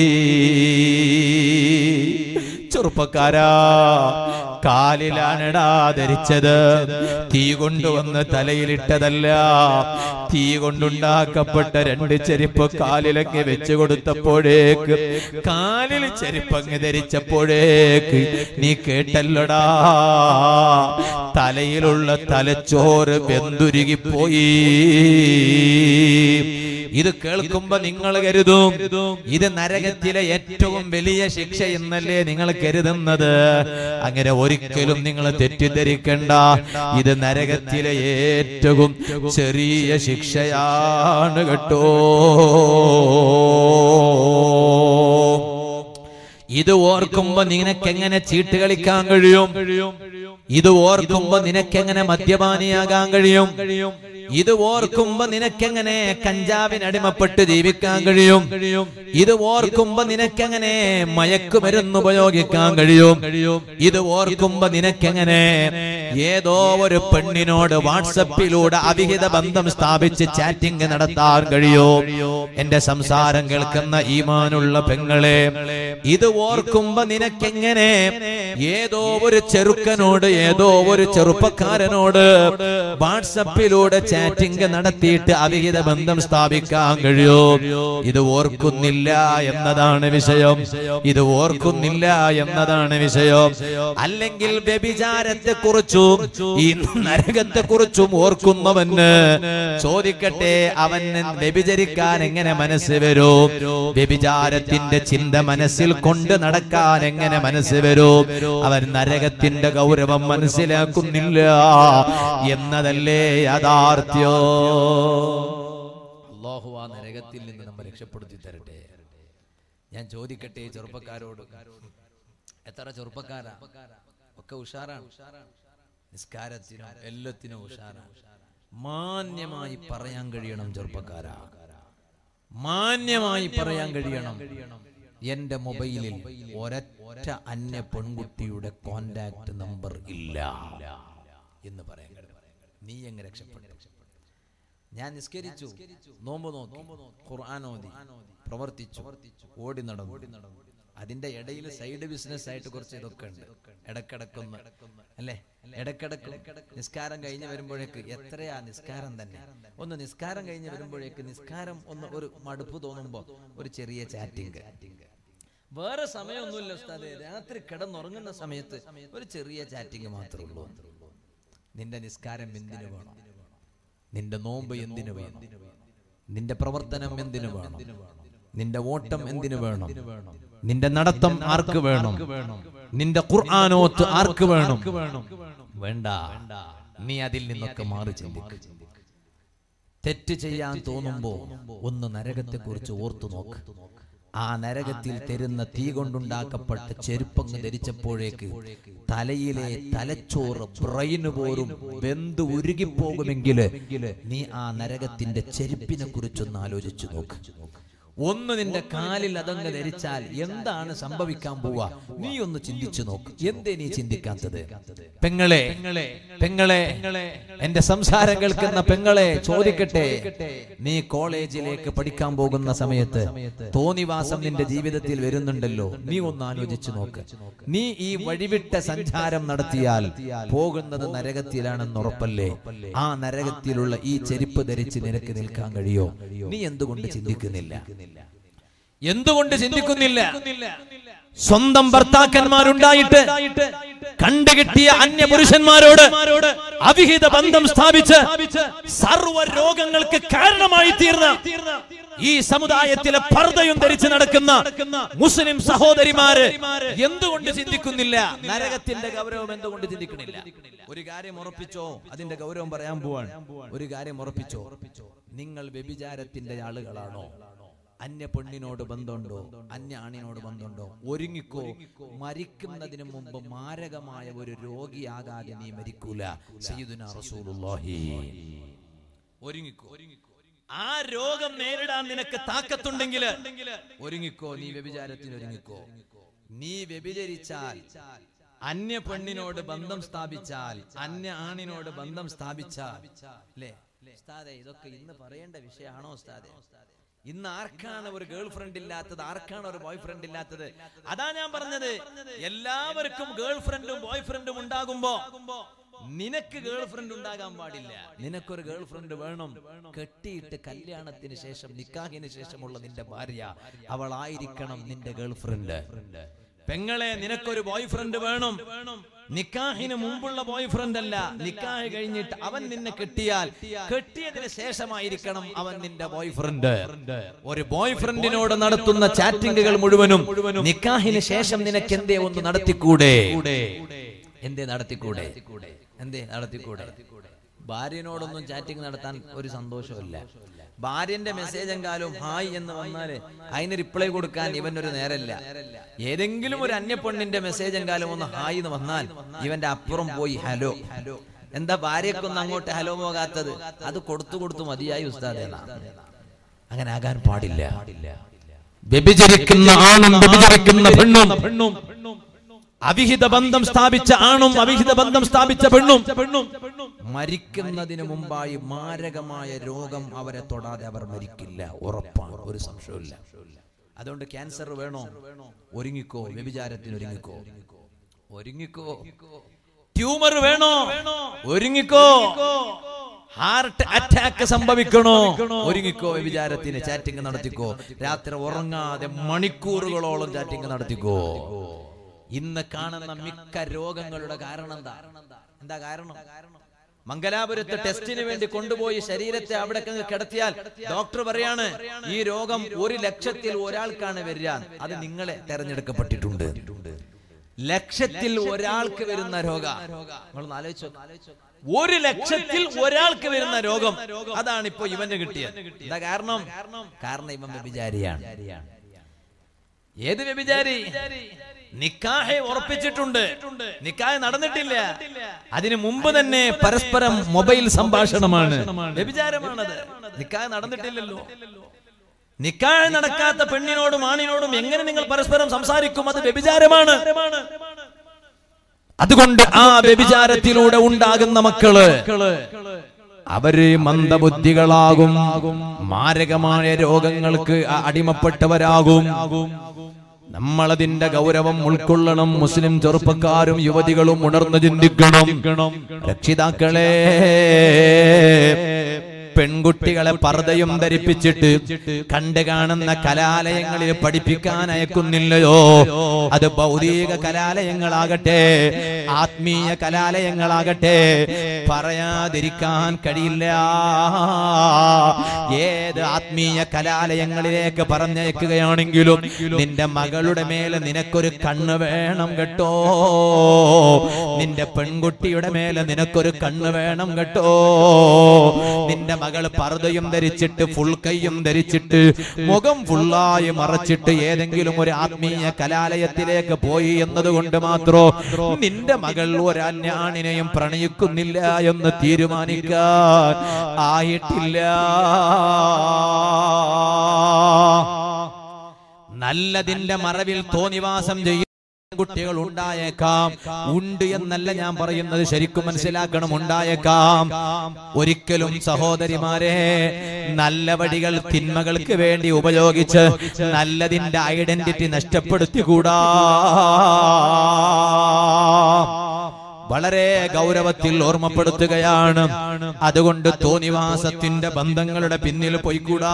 ചെറുപ്പക്കാരാ, കാലിലാണടാ ധരിച്ചത്. തീ കൊണ്ടുവന്ന് തലയിലിട്ടതല്ല. തീ കൊണ്ടുണ്ടാക്കപ്പെട്ട രണ്ട് ചെരുപ്പ് കാലിലൊക്കെ വെച്ചു കൊടുത്തപ്പോഴേക്ക്, കാലിൽ ചെരുപ്പങ്ങ് ധരിച്ചപ്പോഴേക്ക് നീ കേട്ടല്ലോടാ, തലയിലുള്ള തലച്ചോറ് വെന്തുരുകിപ്പോയി. ഇത് കേൾക്കുമ്പോ നിങ്ങൾ കരുതും ഇത് നരകത്തിലെ ഏറ്റവും വലിയ ശിക്ഷ എന്നല്ലേ നിങ്ങൾ കരുതുന്നത്. അങ്ങനെ ഒരിക്കലും നിങ്ങൾ തെറ്റിദ്ധരിക്കണ്ട. ഇത് നരകത്തിലെ ഏറ്റവും ചെറിയ ശിക്ഷയാണ് കേട്ടോ. ഇത് ഓർക്കുമ്പോ നിനക്കെങ്ങനെ ചീട്ട് കളിക്കാൻ കഴിയും? ഇത് ഓർക്കുമ്പോ നിനക്കെങ്ങനെ മദ്യപാനിയാകാൻ കഴിയും? ഇത് ഓർക്കുമ്പോ നിനക്കെങ്ങനെ കഞ്ചാവിനടിമപ്പെട്ട് ജീവിക്കാൻ കഴിയും? ഇത് ഓർക്കുമ്പോ നിനക്കെങ്ങനെ മയക്കുമരുന്ന് ഉപയോഗിക്കാൻ കഴിയും? ഇത് ഓർക്കുമ്പോ നിനക്കെങ്ങനെ ഏതോ ഒരു പെണ്ണിനോട് വാട്സപ്പിലൂടെ അവിഹിത ബന്ധം സ്ഥാപിച്ച് ചാറ്റിംഗ് നടത്താൻ കഴിയും? എന്റെ സംസാരം കേൾക്കുന്ന ഈമാനുള്ള പെങ്ങളെ, ഇത് ഓർക്കുമ്പോ നിനക്കെങ്ങനെ ഏതോ ഒരു ചെറുക്കനോട്, ഏതോ ഒരു ചെറുപ്പക്കാരനോട് വാട്സപ്പിലൂടെ ചാറ്റിംഗ് നടത്തിയിട്ട് അവിഹിത ബന്ധം സ്ഥാപിക്കാൻ കഴിയും? ഇത് ഓർക്കുന്നില്ല എന്നതാണ് വിഷയം. ഇത് ഓർക്കുന്നില്ല എന്നതാണ് വിഷയം. അല്ലെങ്കിൽ വ്യഭിചാരത്തെ കുറിച്ചും ഈ നരകത്തെ കുറിച്ചും ഓർക്കുന്നവന് ചോദിക്കട്ടെ, അവന് വ്യഭിചരിക്കാൻ എങ്ങനെ മനസ്സ് വരും? വ്യഭിചാരത്തിന്റെ ചിന്ത മനസ്സിൽ കൊണ്ട് നടക്കാൻ എങ്ങനെ മനസ്സ് വരും? അവൻ നരകത്തിന്റെ ഗൗരവം മനസ്സിലാക്കുന്നില്ല എന്നതല്ലേ യാഥാർത്ഥ്യം. അല്ലാഹു ആ നരകത്തിൽ നിന്ന് നമ്മെ രക്ഷപ്പെടുത്തി തരട്ടെ. ഞാൻ ചോദിക്കട്ടെ ചെറുപ്പക്കാരോട്, എത്ര ചെറുപ്പക്കാരാ? ഒക്കെ ഉഷാറാണ്. നിസ്കാരത്തിനും എല്ലാത്തിനും ഉഷാറാണ്. മാന്യമായി പറയാൻ കഴിയണം ചെറുപ്പക്കാരാ, മാന്യമായി പറയാൻ കഴിയണം. എന്റെ മൊബൈലിൽ ഒരൊറ്റ അന്യ പെൺകുട്ടിയുടെ കോണ്ടാക്ട് നമ്പർ ഇല്ല എന്ന് പറയാൻ കഴിയും. നീ എങ്ങനെ രക്ഷപ്പെട്ടു? ഞാൻ നിസ്കരിച്ചു, നോമ്പ് നോക്കി, ഖുർആൻ ഓതി, പ്രവർത്തിച്ചു, ഓടി നടന്നു. അതിന്റെ ഇടയിൽ സൈഡ് ബിസിനസ് ആയിട്ട് കുറച്ച് ഇതൊക്കെ ഉണ്ട്. ഇടക്കിടക്കൊന്ന് അല്ലേ, ഇടക്കിടക്ക് നിസ്കാരം കഴിഞ്ഞ് വരുമ്പോഴേക്ക്, എത്രയാ നിസ്കാരം തന്നെ, ഒന്ന് നിസ്കാരം കഴിഞ്ഞ് വരുമ്പോഴേക്ക് നിസ്കാരം ഒന്ന് ഒരു മടുപ്പ് തോന്നുമ്പോ ഒരു ചെറിയ ചാറ്റിംഗ്. വേറെ സമയമൊന്നുമില്ല ഉസ്താദേ, രാത്രി കിടന്നുറങ്ങുന്ന സമയത്ത് ഒരു ചെറിയ ചാറ്റിംഗ് മാത്രമേ ഉള്ളൂ. നിന്റെ നിസ്കാരം എന്തിനു വേണം? നിന്റെ നോമ്പ് എന്തിനു വേണം? നിന്റെ പ്രവർത്തനം എന്തിനു വേണം? നിന്റെ ഓട്ടം എന്തിനു വേണം? നിന്റെ നടത്തം ആർക്ക് വേണം? നിന്റെ ഖുർആനോത്ത് ആർക്ക് വേണം? വേണ്ട. നീ അതിൽ നിന്നൊക്കെ മാറി ചിന്തിക്കുക. തെറ്റ് ചെയ്യാൻ തോന്നുമ്പോ ഒന്ന് നരകത്തെ കുറിച്ച് ഓർത്തു നോക്ക്. ആ നരകത്തിൽ തരുന്ന തീ കൊണ്ടുണ്ടാക്കപ്പെട്ട ചെരുപ്പങ്ങ് ധരിച്ചപ്പോഴേക്ക് തലയിലെ തലച്ചോറ്, ബ്രെയിന് പോലും വെന്ത് ഉരുകിപ്പോകുമെങ്കിൽ നീ ആ നരകത്തിന്റെ ചെരുപ്പിനെ കുറിച്ചൊന്ന് ആലോചിച്ചു നോക്ക്. ഒന്ന് നിന്റെ കാലിൽ അതങ്ങ് ധരിച്ചാൽ എന്താണ് സംഭവിക്കാൻ പോവാ? നീ ഒന്ന് ചിന്തിച്ചു നോക്ക്. എന്തേ നീ ചിന്തിക്കാത്തത്? പെങ്ങളെ, പെങ്ങളെ, എന്റെ സംസാരം കേൾക്കുന്ന പെങ്ങളെ ചോദിക്കട്ടെ, നീ കോളേജിലേക്ക് പഠിക്കാൻ പോകുന്ന സമയത്ത് തോന്നിവാസം നിന്റെ ജീവിതത്തിൽ വരുന്നുണ്ടല്ലോ, നീ ഒന്ന് ആലോചിച്ചു നോക്ക്. നീ ഈ വഴിവിട്ട സഞ്ചാരം നടത്തിയാൽ പോകുന്നത് നരകത്തിലാണെന്ന് ഉറപ്പല്ലേ? ആ നരകത്തിലുള്ള ഈ ചെരുപ്പ് ധരിച്ച് നിനക്ക് നിൽക്കാൻ കഴിയോ? നീ എന്തുകൊണ്ട് ചിന്തിക്കുന്നില്ല? എന്തുകൊണ്ട് ചിന്തിക്കുന്നില്ല? സ്വന്തം ഭർത്താക്കന്മാരുണ്ടായിട്ട് കണ്ടുകിട്ടിയ അന്യ പുരുഷന്മാരോട് അവിഹിത ബന്ധം സ്ഥാപിച്ച് സർവ്വ രോഗങ്ങൾക്ക് കാരണമായി തീർന്ന ഈ സമുദായത്തിലെ പർദ്ദയും ധരിച്ച് നടക്കുന്ന മുസ്ലിം സഹോദരിമാര് എന്തുകൊണ്ട് ചിന്തിക്കുന്നില്ല? നരകത്തിന്റെ ഗൗരവം എന്തുകൊണ്ട് ചിന്തിക്കുന്നില്ല? ഒരു കാര്യം ഉറപ്പിച്ചോ, അതിന്റെ ഗൗരവം പറയാൻ പോവാണ്. ഒരു കാര്യം ഉറപ്പിച്ചോ, നിങ്ങൾ വ്യഭിചാരത്തിന്റെ ആളുകളാണോ? അന്യ പെണ്ണിനോട് ബന്ധമുണ്ടോ? അന്യ ആണിനോട് ബന്ധമുണ്ടോ? ഒരുങ്ങിക്കോ. മരിക്കുന്നതിന് മുമ്പ് മാരകമായ ഒരു രോഗിയാകാതെ നീ മരിക്കൂല. സയ്യിദുനാ റസൂലുള്ളാഹി. ഒരുങ്ങിക്കോ. ആ രോഗം നേരിടാൻ നിനക്ക് താക്കത്തുണ്ടെങ്കിൽ ഒരുങ്ങിക്കോ. നീ വ്യഭിചാരത്തിന് ഒരുങ്ങിക്കോ. നീ വ്യഭിചരിച്ചാൽ, അന്യ പെണ്ണിനോട് ബന്ധം സ്ഥാപിച്ചാൽ, അന്യ ആണിനോട് ബന്ധം സ്ഥാപിച്ചാൽ, അല്ലേ ഉസ്താദേ, ഇതൊക്കെ ഇന്ന് പറയേണ്ട വിഷയമാണോ ഉസ്താദേ? ഇന്ന് ആർക്കാണ് ഒരു ഗേൾ ഫ്രണ്ട് ഇല്ലാത്തത്? ആർക്കാണ് ഒരു ബോയ് ഫ്രണ്ട് ഇല്ലാത്തത്? അതാ ഞാൻ പറഞ്ഞത്, എല്ലാവർക്കും ഗേൾ ഫ്രണ്ടും ബോയ് ഫ്രണ്ടും ഉണ്ടാകുമ്പോ നിനക്ക് ഗേൾ ഫ്രണ്ട് ഉണ്ടാകാൻ പാടില്ല. നിനക്കൊരു ഗേൾ ഫ്രണ്ട് വേണം. കെട്ടിയിട്ട് കല്യാണത്തിന് ശേഷം, നിക്കാഹിന് ശേഷമുള്ള നിന്റെ ഭാര്യ അവളായിരിക്കണം നിന്റെ ഗേൾ ഫ്രണ്ട്. പെങ്ങളെ, നിനക്കൊരു ബോയ് ഫ്രണ്ട് വേണം. നിക്കാഹിന് മുമ്പുള്ള ബോയ് ഫ്രണ്ട് അല്ല, നിക്കാഹ് കഴിഞ്ഞിട്ട് അവൻ നിന്നെ കെട്ടിയാൽ കെട്ടിയതിന് ശേഷമായിരിക്കണം അവൻ നിന്റെ ബോയ് ഫ്രണ്ട്. ഒരു ബോയ് ഫ്രണ്ടിനോട് നടത്തുന്ന ചാറ്റിങ്ങുകൾ മുഴുവനും നിക്കാഹിന് ശേഷം നിനക്ക് എന്തേ ഒന്ന് നടത്തിക്കൂടെ? എന്തേ നടത്തിക്കൂടെ? എന്തേ നടത്തിക്കൂടെ? ഭാര്യനോടൊന്നും ചാറ്റിംഗ് നടത്താൻ ഒരു സന്തോഷമില്ല. ഭാര്യന്റെ മെസ്സേജ് എങ്കാലും ഹായ് എന്ന് വന്നാല് അതിന് റിപ്ലൈ കൊടുക്കാൻ ഇവനൊരു നേരല്ല. ഏതെങ്കിലും ഒരു അന്യപ്പെണ്ണിന്റെ മെസ്സേജ് എങ്കാലും ഒന്ന് ഹായ് എന്ന് വന്നാൽ ഇവന്റെ അപ്പുറം പോയി ഹലോ. എന്താ ഭാര്യക്കൊന്നും അങ്ങോട്ട് ഹലോ പോകാത്തത്? അത് കൊടുത്തു കൊടുത്തു മതിയായി ഉസ്താദേ. അങ്ങനെ ആകാൻ പാടില്ല. വ്യഭിചരിക്കുന്ന ആണും വ്യഭിചരിക്കുന്ന പെണ്ണും, അവിഹിത ബന്ധം സ്ഥാപിച്ച ആണും അവിഹിത ബന്ധം സ്ഥാപിച്ച പെണ്ണും മരിക്കുന്നതിന് മുമ്പായി മാരകമായ രോഗം അവരെ തൊടാതെ അവർ മരിക്കില്ല. ഉറപ്പാണ്, ഒരു സംശയമില്ല. അതുകൊണ്ട് ക്യാൻസർ വേണോ? ഒരുങ്ങിക്കോ. വ്യഭിചാരത്തിന് ഒരുങ്ങിക്കോ. ഒരുങ്ങിക്കോ. ട്യൂമർ വേണോ? ഒരുങ്ങിക്കോ. ഹാർട്ട് അറ്റാക്ക് സംഭവിക്കണോ? ഒരുങ്ങിക്കോ. വ്യഭിചാരത്തിന് ചാറ്റിംഗ് നടത്തിക്കോ. രാത്രി ഉറങ്ങാതെ മണിക്കൂറുകളോളം ചാറ്റിംഗ് നടത്തിക്കോ. ഇന്ന് കാണുന്ന മിക്ക രോഗങ്ങളുടെ കാരണം എന്താ? എന്താ കാരണം? മംഗലാപുരത്ത് ടെസ്റ്റിന് വേണ്ടി കൊണ്ടുപോയി ശരീരത്തെ അവിടെ കിടത്തിയാൽ ഡോക്ടർ പറയാണ് ഈ രോഗം ഒരു ലക്ഷത്തിൽ ഒരാൾക്കാണ് വരിക. അത് നിങ്ങളെ തെരഞ്ഞെടുക്കപ്പെട്ടിട്ടുണ്ട്. ലക്ഷത്തിൽ ഒരാൾക്ക് വരുന്ന രോഗം. നിങ്ങളൊന്ന് ആലോചിച്ചോ. ഒരു ലക്ഷത്തിൽ ഒരാൾക്ക് വരുന്ന രോഗം, അതാണ് ഇപ്പൊ ഇവന് കിട്ടിയത്. എന്താ കാരണം? കാരണം ഇവൻ വ്യഭിചാരിയാണ്. ഏത് വ്യഭിചാരി? നിക്കാഹ് ഉറപ്പിച്ചിട്ടുണ്ട്, നിക്കാഹ് നടന്നിട്ടില്ല, അതിനു മുമ്പ് തന്നെ പരസ്പരം മൊബൈൽ സംഭാഷണമാണ്, വ്യഭിചാരമാണത്. നിക്കാഹ് നടന്നിട്ടില്ലല്ലോ. നിക്കാഹ് നടക്കാത്ത പെണ്ണിനോടും ആണിനോടും എങ്ങനെ നിങ്ങൾ പരസ്പരം സംസാരിക്കും? അത് വ്യഭിചാരമാണ്. അതുകൊണ്ട് ആ വ്യഭിചാരത്തിലൂടെ ഉണ്ടാകുന്ന മക്കള് അവര് മന്ദബുദ്ധികളാകും, മാരകമായ രോഗങ്ങൾക്ക് അടിമപ്പെട്ടവരാകും. നമ്മളതിന്റെ ഗൗരവം ഉൾക്കൊള്ളണം. മുസ്ലിം ചെറുപ്പക്കാരും യുവതികളും ഉണർന്നു ചിന്തിക്കണം. രക്ഷിതാക്കളെ, പെൺകുട്ടികളെ പർദ്ദയും ധരിപ്പിച്ചിട്ട് കണ്ടു കാണുന്ന കലാലയങ്ങളിൽ പഠിപ്പിക്കാൻ അയക്കുന്നില്ലയോ? അത് ഭൗതിക കലാലയങ്ങളാകട്ടെ, ആത്മീയ കലാലയങ്ങളാകട്ടെ, പറയാതിരിക്കാൻ കഴിയില്ല. ഏത് ആത്മീയ കലാലയങ്ങളിലേക്ക് പറഞ്ഞയക്കുകയാണെങ്കിലും നിന്റെ മകളുടെ മേലെ നിനക്കൊരു കണ്ണ് വേണം കേട്ടോ. നിന്റെ പെൺകുട്ടിയുടെ മേലെ നിനക്കൊരു കണ്ണ് വേണം കേട്ടോ. നിന്റെ മകൾ പർദ്ദയും ധരിച്ചിട്ട് ഫുൾ കൈയും ധരിച്ചിട്ട് മുഖം ഫുള്ളായി മറച്ചിട്ട് ഏതെങ്കിലും ഒരു ആത്മീയ കലാലയത്തിലേക്ക് പോയി എന്നതുകൊണ്ട് മാത്രം നിന്റെ മകൾ ഒരു അന്യാണിനെയും പ്രണയിക്കുന്നില്ല എന്ന് തീരുമാനിക്കാൻ ആയിട്ടില്ല. നല്ലതിന്റെ മറവിൽ തോന്നിവാസം ചെയ്യും കുട്ടികൾ ഉണ്ടായേക്കാം. ഉണ്ട് എന്നല്ല ഞാൻ പറയുന്നത്, ശരിക്കും മനസ്സിലാക്കണം, ഉണ്ടായേക്കാം. ഒരിക്കലും സഹോദരിമാരെ നല്ല വഴികൾ തിന്മകൾക്ക് വേണ്ടി ഉപയോഗിച്ച് നല്ലതിന്റെ ഐഡന്റിറ്റി നഷ്ടപ്പെടുത്തിക്കൂടാ. വളരെ ഗൗരവത്തിൽ ഓർമ്മപ്പെടുത്തുകയാണ്. അതുകൊണ്ട് തോന്നിവാസത്തിന്റെ ബന്ധങ്ങളുടെ പിന്നിൽ പോയിക്കൂടാ.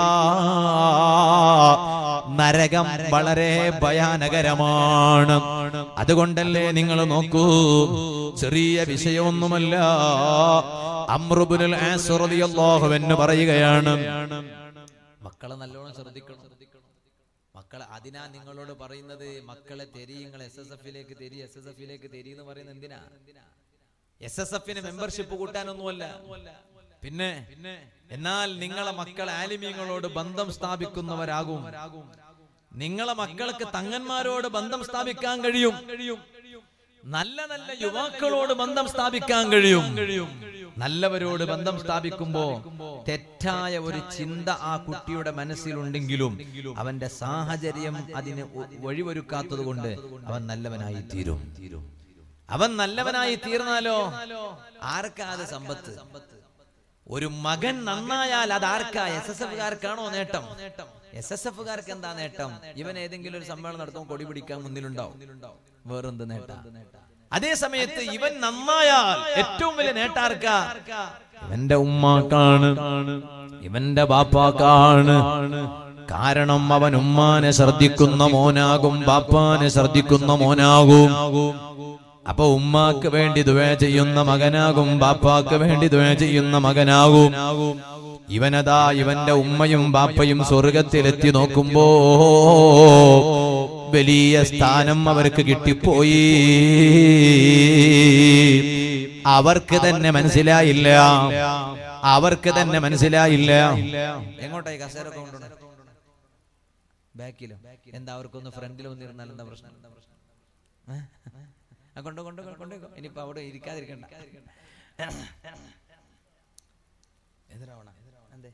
നരകം വളരെ ഭയാനകരമാണ്. അതുകൊണ്ടല്ലേ നിങ്ങൾ നോക്കൂ, ചെറിയ വിഷയമൊന്നുമല്ല. അംർ ഇബ്നുൽ ആസ് റളിയല്ലാഹു അൻഹു പറയുകയാണ്, മക്കളെ നല്ലോണം ശ്രദ്ധിക്കണം. മക്കളെ അതിനാ നിങ്ങളോട് പറയുന്നത്, മക്കളെ തെരി, നിങ്ങൾ എസ് എസ് എഫിലേക്ക് തെരി, എസ് എസ് എഫിലേക്ക് തെരി എന്ന് പറയുന്നത് എന്തിനാ? എസ് എസ് എഫിന് മെമ്പർഷിപ്പ് കൂട്ടാനൊന്നുമല്ല. പിന്നെ എന്നാൽ നിങ്ങളെ മക്കൾ ആലിമീങ്ങളോട് ബന്ധം സ്ഥാപിക്കുന്നവരാകും. നിങ്ങളെ മക്കൾക്ക് തങ്ങന്മാരോട് ബന്ധം സ്ഥാപിക്കാൻ കഴിയും. നല്ല നല്ല യുവാക്കളോട് ബന്ധം സ്ഥാപിക്കാൻ കഴിയും. നല്ലവരോട് ബന്ധം സ്ഥാപിക്കുമ്പോ തെറ്റായ ഒരു ചിന്ത ആ കുട്ടിയുടെ മനസ്സിലുണ്ടെങ്കിലും അവന്റെ സാഹചര്യം അതിന് വഴിവൊരുക്കാത്തത് കൊണ്ട് അവൻ നല്ലവനായി തീരും. അവൻ നല്ലവനായി തീർന്നാലോ ആർക്കാ അത് സമ്പത്ത്? ഒരു മകൻ നന്നായാൽ അത് ആർക്കാ? എസ് എസ് എഫുകാർക്കാണോ നേട്ടം? എസ് എസ് എഫുകാർക്ക് എന്താ നേട്ടം? ഇവൻ ഏതെങ്കിലും ഒരു സമ്മേളനം നടത്തുമ്പോൾ കൊടി പിടിക്കാൻ മുന്നിലുണ്ടാവും. വേറെന്ത് നേട്ടം? അതേ സമയത്ത് ഇവൻ നന്നായാൽ ഏറ്റവും വലിയ നേട്ടാർക്കാ? ഇവന്റെ ഉമ്മാക്കാണ്, ഇവന്റെ ബാപ്പാക്കാണ്. കാരണം അവൻ ഉമ്മാനെ ശ്രദ്ധിക്കുന്ന മോനാകും, ബാപ്പാനെ ശ്രദ്ധിക്കുന്ന മോനാകും. അപ്പൊ ഉമ്മാക്ക് വേണ്ടി ദുആ ചെയ്യുന്ന മകനാകും, ബാപ്പാക്ക് വേണ്ടി ദുആ ചെയ്യുന്ന മകനാകും. ഇവനതാ ഇവന്റെ ഉമ്മയും ബാപ്പയും സ്വർഗത്തിലെത്തി നോക്കുമ്പോ വലിയ സ്ഥാനം അവർക്ക് കിട്ടിപ്പോയി. അവർക്ക് തന്നെ മനസ്സിലായില്ല, അവർക്ക് തന്നെ മനസ്സിലായില്ല. എങ്ങോട്ടായി കസേരൊക്കെ കൊണ്ടുപോകണം? ബാക്കിലോ? എന്താ അവർക്കൊന്ന് ഫ്രണ്ടിൽ വന്നിരുന്നാൽ എന്താ പ്രശ്നം? കൊണ്ടോ കൊണ്ടോ കൊണ്ടോ ഇനിയിപ്പോ അവിടെ ഇരിക്കാതിരിക്കണ്ട. എതിരാവണ എന്തേ?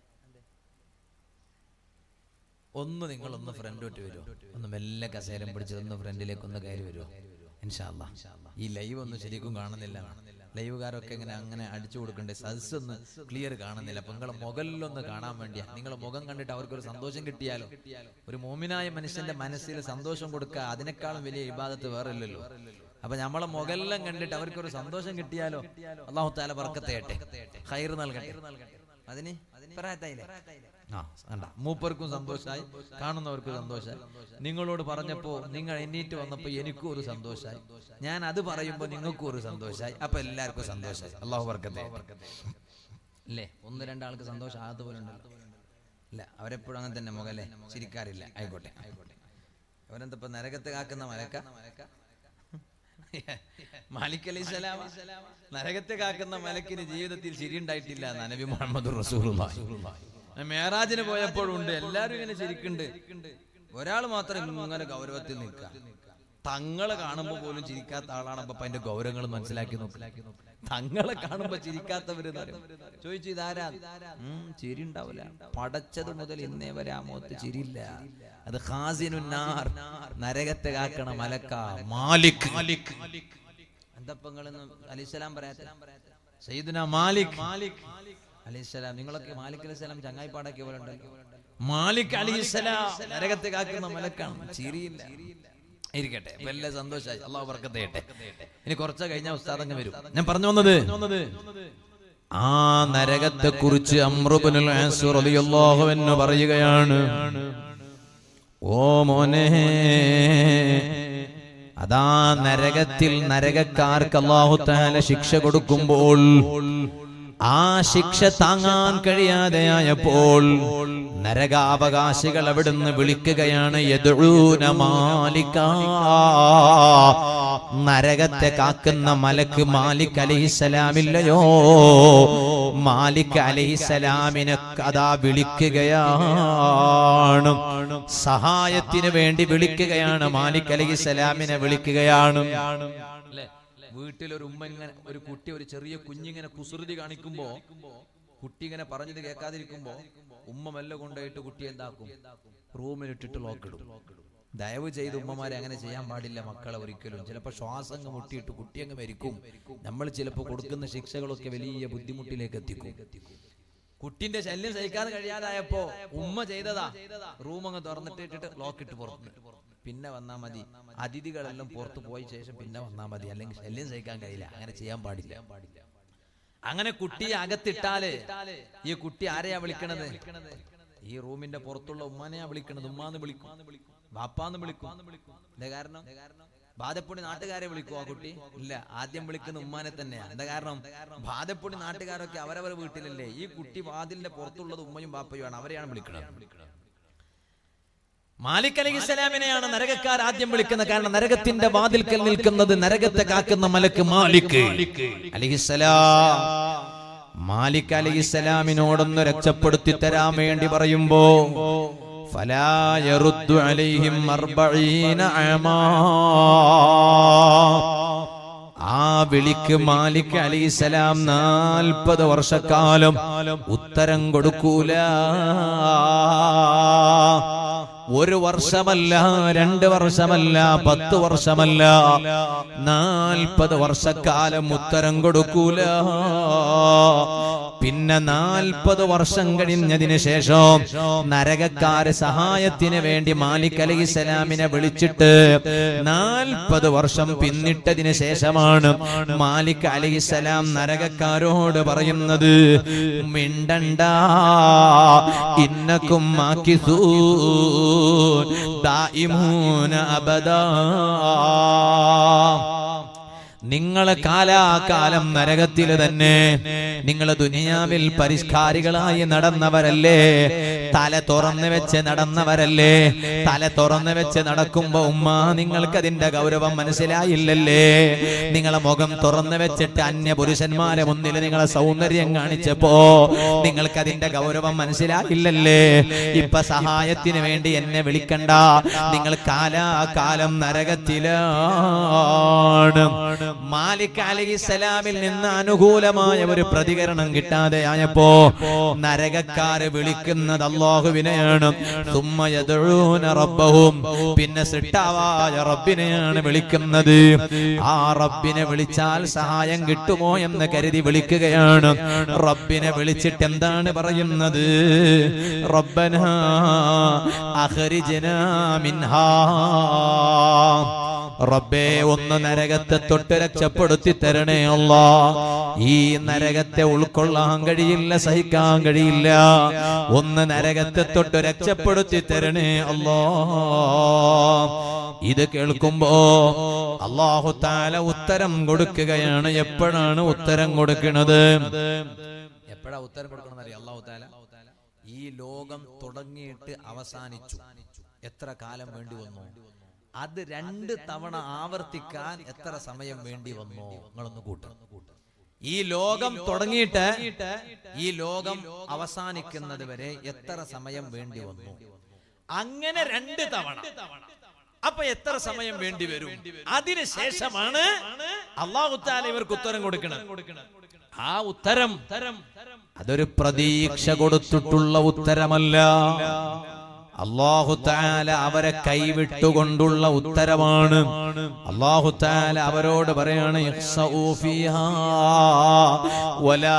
ഒന്ന് നിങ്ങളൊന്ന് ഫ്രണ്ടോട്ട് വരുമോ? ഒന്ന് മെല്ലെ കസേരം പിടിച്ച് ഒന്ന് ഫ്രണ്ടിലേക്ക് ഒന്ന് കയറി വരുമോ? ഇൻഷാ അല്ലാഹ്. ഈ ലൈവ് ഒന്നും ശരിക്കും കാണുന്നില്ല. ലൈവുകാരൊക്കെ ഇങ്ങനെ അങ്ങനെ അടിച്ചു കൊടുക്കണ്ടേ? സദസ് ഒന്ന് ക്ലിയർ കാണുന്നില്ല. അപ്പൊ നിങ്ങളെ മുകളിലൊന്ന് കാണാൻ വേണ്ടിയാ. നിങ്ങളെ മുഖം കണ്ടിട്ട് അവർക്കൊരു സന്തോഷം കിട്ടിയാലോ? ഒരു മോമിനായ മനുഷ്യന്റെ മനസ്സിൽ സന്തോഷം കൊടുക്കുക, അതിനേക്കാളും വലിയ ഇബാദത്ത് വേറെ ഇല്ലല്ലോ. അപ്പൊ നമ്മളെ മുകളിലും കണ്ടിട്ട് അവർക്കൊരു സന്തോഷം കിട്ടിയാലോ? അല്ലാഹു തആല ബർക്കത്ത് ചെയ്യട്ടെ, ഖൈർ നൽകട്ടെ. അതിന് പറയാത്തായില്ലേ? ആ കണ്ട, മൂപ്പർക്കും സന്തോഷമായി, കാണുന്നവർക്കും സന്തോഷമായി. നിങ്ങളോട് പറഞ്ഞപ്പോ നിങ്ങൾ എണ്ണീറ്റ് വന്നപ്പോ എനിക്കും ഒരു സന്തോഷമായി. ഞാൻ അത് പറയുമ്പോ നിങ്ങൾക്കും ഒരു സന്തോഷമായി. അപ്പൊ എല്ലാവർക്കും സന്തോഷമായി. അല്ലാഹു ബർക്കത്ത് ചെയ്യട്ടെ. അല്ലേ? ഒന്ന് രണ്ടാൾക്ക് സന്തോഷം ആകത്തുപോലെ ഉണ്ടല്ലോ. ഇല്ല, അവരെപ്പോഴും അങ്ങനെ തന്നെ മുഖല്ലേ, ചിരിക്കാറില്ല. ആയിക്കോട്ടെ ആയിക്കോട്ടെ. അവരെന്തപ്പോ നരകത്ത് കാക്കുന്ന മലക്ക? മാലിക് അലൈഹിസ്സലാം നരകത്തെ കാക്കുന്ന മലക്കിന് ജീവിതത്തിൽ ചിരിയുണ്ടായിട്ടില്ല. നബി മുഹമ്മദ് റസൂലുള്ളാഹി മേറാജിന് പോയപ്പോഴുണ്ട് എല്ലാരും ഇങ്ങനെ ചിരിക്കുന്നുണ്ട്. ഒരാൾ മാത്രം ഇങ്ങനെ ഗൗരവത്തിൽ നിൽക്കുക. തങ്ങളെ കാണുമ്പോ പോലും ചിരിക്കാത്ത ആളാണ്. അപ്പൊ അതിന്റെ ഗൗരവങ്ങൾ മനസ്സിലാക്കി നോക്കി. തങ്ങളെ കാണുമ്പോ ചിരിക്കാത്തവര് ചോദിച്ചു, ഇതാരാ? ഉം ചിരി ഉണ്ടാവില്ല. പടച്ചത് മുതൽ ഇന്നേ വരെ ആ മുഖത്ത് ചിരിയില്ല. അത് ഖാസിനുന്നാർ, നരകത്തെ കാക്കണ മലക്ക മാലിക്. എന്താ അലൈഹിസ്സലാം പറയാത്ത? സയ്യിദുനാ മാലിക് അലൈഹിസ്സലാം. നിങ്ങളൊക്കെ മാലിക് അലൈഹിസ്സലാം ചങ്ങായിപ്പാടൊക്കെ പോലെ ഉണ്ടല്ലോ. മാലിക് അലൈഹിസ്സലാം നരകത്തെ കാക്കുന്ന മലക്കാണ്. ചിരിയില്ല. ഇരിക്കട്ടെ, വലിയ സന്തോഷമായി. അല്ലാഹു ബർക്കത്ത് ചെയ്യട്ടെ. ഇനി കുറച്ച് കഴിഞ്ഞാൽ ഉസ്താദ് അങ്ങ് വരും. ഞാൻ പറഞ്ഞു വന്നത് ആ നരകത്തെ കുറിച്ച് അംർ ഇബ്നുൽ ആസ് റളിയല്ലാഹു അൻഹു പറയുകയാണ്, ഓ മോനെ, അതാ നരകത്തിൽ നരകക്കാർക്ക് അല്ലാഹു തആല ശിക്ഷ കൊടുക്കുമ്പോൾ ആ ശിക്ഷ താങ്ങാൻ കഴിയാതെയായപ്പോൾ നരകാവകാശികൾ അവിടുന്ന് വിളിക്കുകയാണ്, യദ്ഊന മാലിക. നരകത്തെ കാക്കുന്ന മലക്ക് മാലിക് അലൈഹിസ്സലാമില്ലയോ? മാലിക് അലൈഹിസ്സലാമിനെ അതാ വിളിക്കുകയാണ്, സഹായത്തിന് വേണ്ടി വിളിക്കുകയാണ്. മാലിക് അലൈഹിസ്സലാമിനെ വിളിക്കുകയാണ്. വീട്ടിലൊരു ഉമ്മ ഇങ്ങനെ, ഒരു കുട്ടി, ഒരു ചെറിയ കുഞ്ഞിങ്ങനെ കുസൃതി കാണിക്കുമ്പോ, കുട്ടി ഇങ്ങനെ പറഞ്ഞത് കേൾക്കാതിരിക്കുമ്പോ ഉമ്മ മെല്ലെ കൊണ്ടുപോയിട്ട് കുട്ടി എന്താക്കും? റൂമിലിട്ടിട്ട് ലോക്കിടും. ദയവ് ചെയ്ത് ഉമ്മമാരെ അങ്ങനെ ചെയ്യാൻ പാടില്ല മക്കളെ ഒരിക്കലും. ചിലപ്പോൾ ശ്വാസം അങ്ങ് മുട്ടിയിട്ട് കുട്ടി അങ്ങ് മരിക്കും. നമ്മൾ ചിലപ്പോൾ കൊടുക്കുന്ന ശിക്ഷകളൊക്കെ വലിയ ബുദ്ധിമുട്ടിലേക്ക് എത്തിക്കും. കുട്ടിന്റെ ശല്യം സഹിക്കാതെ കഴിയാതായപ്പോ ഉമ്മ ചെയ്തതാ, റൂം അങ്ങ് തുറന്നിട്ടിട്ട് ലോക്കിട്ട് പുറത്ത് പിന്നെ വന്നാൽ മതി, അതിഥികളെല്ലാം പുറത്തു പോയ ശേഷം പിന്നെ വന്നാൽ മതി, അല്ലെങ്കിൽ ശല്യം സഹിക്കാൻ കഴിയില്ല. അങ്ങനെ ചെയ്യാൻ പാടില്ല. അങ്ങനെ കുട്ടിയെ അകത്തിട്ടാല് ഈ കുട്ടി ആരെയാ വിളിക്കണത്? ഈ റൂമിന്റെ പുറത്തുള്ള ഉമ്മാനെയാ വിളിക്കണത്. ഉമ്മാന്ന് വിളിക്കും, ബാപ്പാന്ന് വിളിക്കും. എന്താ കാരണം? ബാധപ്പൊടി നാട്ടുകാരെ വിളിക്കും ആ കുട്ടി? ഇല്ല, ആദ്യം വിളിക്കുന്ന ഉമ്മാനെ തന്നെയാ. എന്താ കാരണം? ബാധപ്പൊടി നാട്ടുകാരൊക്കെ അവരവരെ വീട്ടിലല്ലേ. ഈ കുട്ടി വാതിലിന്റെ പുറത്തുള്ളത് ഉമ്മയും ബാപ്പയുമാണ്, അവരെയാണ് വിളിക്കുന്നത്. മാലിക് അലൈഹിസ്സലാമിനെയാണ് നരകക്കാർ ആദ്യം വിളിക്കുന്നത്. കാരണം നരകത്തിന്റെ വാതിൽക്കൽ നിൽക്കുന്നത് നരകത്തെ കാക്കുന്ന മലക്ക് മാലിക് അലൈഹിസ്സലാം. മാലിക് അലൈഹിസ്സലാമിനോടൊന്ന് രക്ഷപ്പെടുത്തി തരാൻ വേണ്ടി പറയുമ്പോ ഫലാ യറുദ്ദു അലൈഹിം അർബഈന അമാ, ആ വിളിക്ക് മാലിക് അലൈഹിസ്സലാം നാൽപ്പത് വർഷക്കാലം ഉത്തരം കൊടുക്കൂല. ഒരു വർഷമല്ല, രണ്ട് വർഷമല്ല, പത്ത് വർഷമല്ല, നാൽപ്പത് വർഷക്കാലം ഉത്തരം കൊടുക്കൂല. പിന്നെ നാൽപ്പത് വർഷം കഴിഞ്ഞതിന് ശേഷം നരകക്കാര് സഹായത്തിന് വേണ്ടി മാലിക് അലൈഹിസ്സലാമിനെ വിളിച്ചിട്ട് നാൽപ്പത് വർഷം പിന്നിട്ടതിന് ശേഷമാണ് മാലിക് അലൈഹിസ്സലാം നരകക്കാരോട് പറയുന്നത്, മിണ്ടണ്ട, ഇന്നക്കും മാകിസൂൻ ദായിമൂന അബദാ, നിങ്ങളെ കാലാകാലം നരകത്തില് തന്നെ. നിങ്ങൾ ദുനിയാവിൽ പരിഷ്കാരികളായി നടന്നവരല്ലേ, തല തുറന്നു വെച്ച് നടന്നവരല്ലേ. തല തുറന്നു വെച്ച് നടക്കുമ്പോ ഉമ്മ നിങ്ങൾക്ക് അതിന്റെ ഗൗരവം മനസ്സിലായില്ലല്ലേ. നിങ്ങളെ മുഖം തുറന്നു വെച്ചിട്ട് അന്യ പുരുഷന്മാരെ മുന്നിൽ നിങ്ങളെ സൗന്ദര്യം കാണിച്ചപ്പോ നിങ്ങൾക്ക് അതിന്റെ ഗൗരവം മനസ്സിലായില്ലല്ലേ. ഇപ്പൊ സഹായത്തിന് വേണ്ടി എന്നെ വിളിക്കണ്ട, നിങ്ങൾ കാലാകാലം നരകത്തിലാണ്. മാലിക് അലൈഹിസ്സലാമിൽ നിന്ന് അനുകൂലമായ ഒരു പ്രതികരണം കിട്ടാതെ ആയപ്പോ നരകക്കാര് വിളിക്കുന്നത് അല്ലാഹുവിനെയാണ്. സുമ്മ യദഊന റബ്ബഹും, പിന്നെ സൃഷ്ടാവായ റബ്ബിനെയാണ് വിളിക്കുന്നത്. ആ റബ്ബിനെ വിളിച്ചാൽ സഹായം കിട്ടുമോ എന്ന് കരുതി വിളിക്കുകയാണ്. റബ്ബിനെ വിളിച്ചിട്ട് എന്താണ് പറയുന്നത്? റബ്ബനാ അഖ്രിജ്നാ മിൻഹാ, റബ്ബേ ഒന്ന് നരകത്തെ തൊട്ട് രക്ഷപ്പെടുത്തി തരണേ അല്ലാ. ഈ നരകത്തെ ഉൾക്കൊള്ളാൻ കഴിയില്ല, സഹിക്കാൻ കഴിയില്ല. ഒന്ന് നരകത്തെ തൊട്ട് രക്ഷപ്പെടുത്തി തരണേ അല്ലാ. ഇത് കേൾക്കുമ്പോ അല്ലാഹു തആല ഉത്തരം കൊടുക്കുകയാണ്. എപ്പോഴാണ് ഉത്തരം കൊടുക്കുന്നത്? എപ്പോഴാ ഉത്തരം കൊടുക്കണമെന്ന് അറിയാം അല്ലാഹു തആല? ഈ ലോകം തുടങ്ങിയിട്ട് അവസാനിച്ചു, എത്ര കാലം വേണ്ടി വന്നു? അത് രണ്ട് തവണ ആവർത്തിക്കാൻ എത്ര സമയം വേണ്ടി വന്നു? നിങ്ങളൊന്ന് കൂട്ടും. ഈ ലോകം തുടങ്ങിയിട്ട് ഈ ലോകം അവസാനിക്കുന്നത് വരെ എത്ര സമയം വേണ്ടി വന്നു? അങ്ങനെ രണ്ട് തവണ. അപ്പൊ എത്ര സമയം വേണ്ടി വരും? അതിനുശേഷമാണ് അല്ലാഹു തആല ഇവർക്ക് ഉത്തരം കൊടുക്കണം. ആ ഉത്തരം അതൊരു പ്രതീക്ഷ കൊടുത്തിട്ടുള്ള ഉത്തരമല്ല. അല്ലാഹു തആല അവരെ കൈവിട്ടുകൊണ്ടുള്ള ഉത്തരമാണ്. അല്ലാഹു തആല അവരോട് പറയാണ്, ഇഖ്സഊ ഫീഹാ വലാ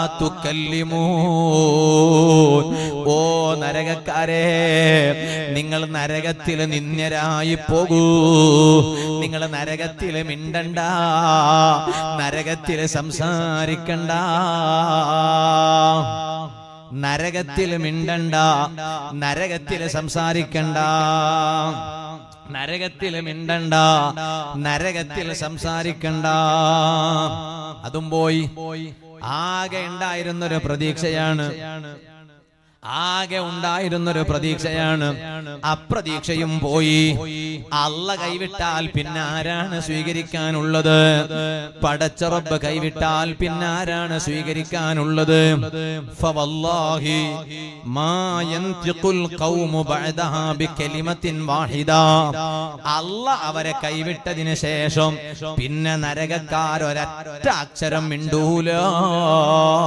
തുകല്ലിമൂൻ. ഓ നരകക്കാരെ, നിങ്ങൾ നരകത്തിൽ നിന്ദ്യരായി പോകൂ. നിങ്ങൾ നരകത്തിൽ മിണ്ടണ്ട, നരകത്തിൽ സംസാരിക്കണ്ട. നരകത്തിൽ മിണ്ടണ്ട, നരകത്തിൽ സംസാരിക്കണ്ട. നരകത്തിൽ മിണ്ടണ്ട, നരകത്തിൽ സംസാരിക്കണ്ട. അതും പോയി. ആകെ ഉണ്ടായിരുന്നൊരു പ്രതീക്ഷയാണ്, ആകെ ഉണ്ടായിരുന്നൊരു പ്രതീക്ഷയാണ്. അപ്രതീക്ഷയും പോയി. അള്ള കൈവിട്ടാൽ പിന്നെ ആരാണ് സ്വീകരിക്കാനുള്ളത്? പടച്ച റബ്ബ് കൈവിട്ടാൽ പിന്നെ ആരാണ് സ്വീകരിക്കാനുള്ളത്? ഫവല്ലാഹി മാ യൻതിഖുൽ ഖൗമു ബഅദഹാ ബികലിമത്തിൻ വാഹിദ. അള്ള അവരെ കൈവിട്ടതിന് ശേഷം പിന്നെ നരകക്കാർ ഒരൊറ്റ അക്ഷരം മിണ്ടൂല.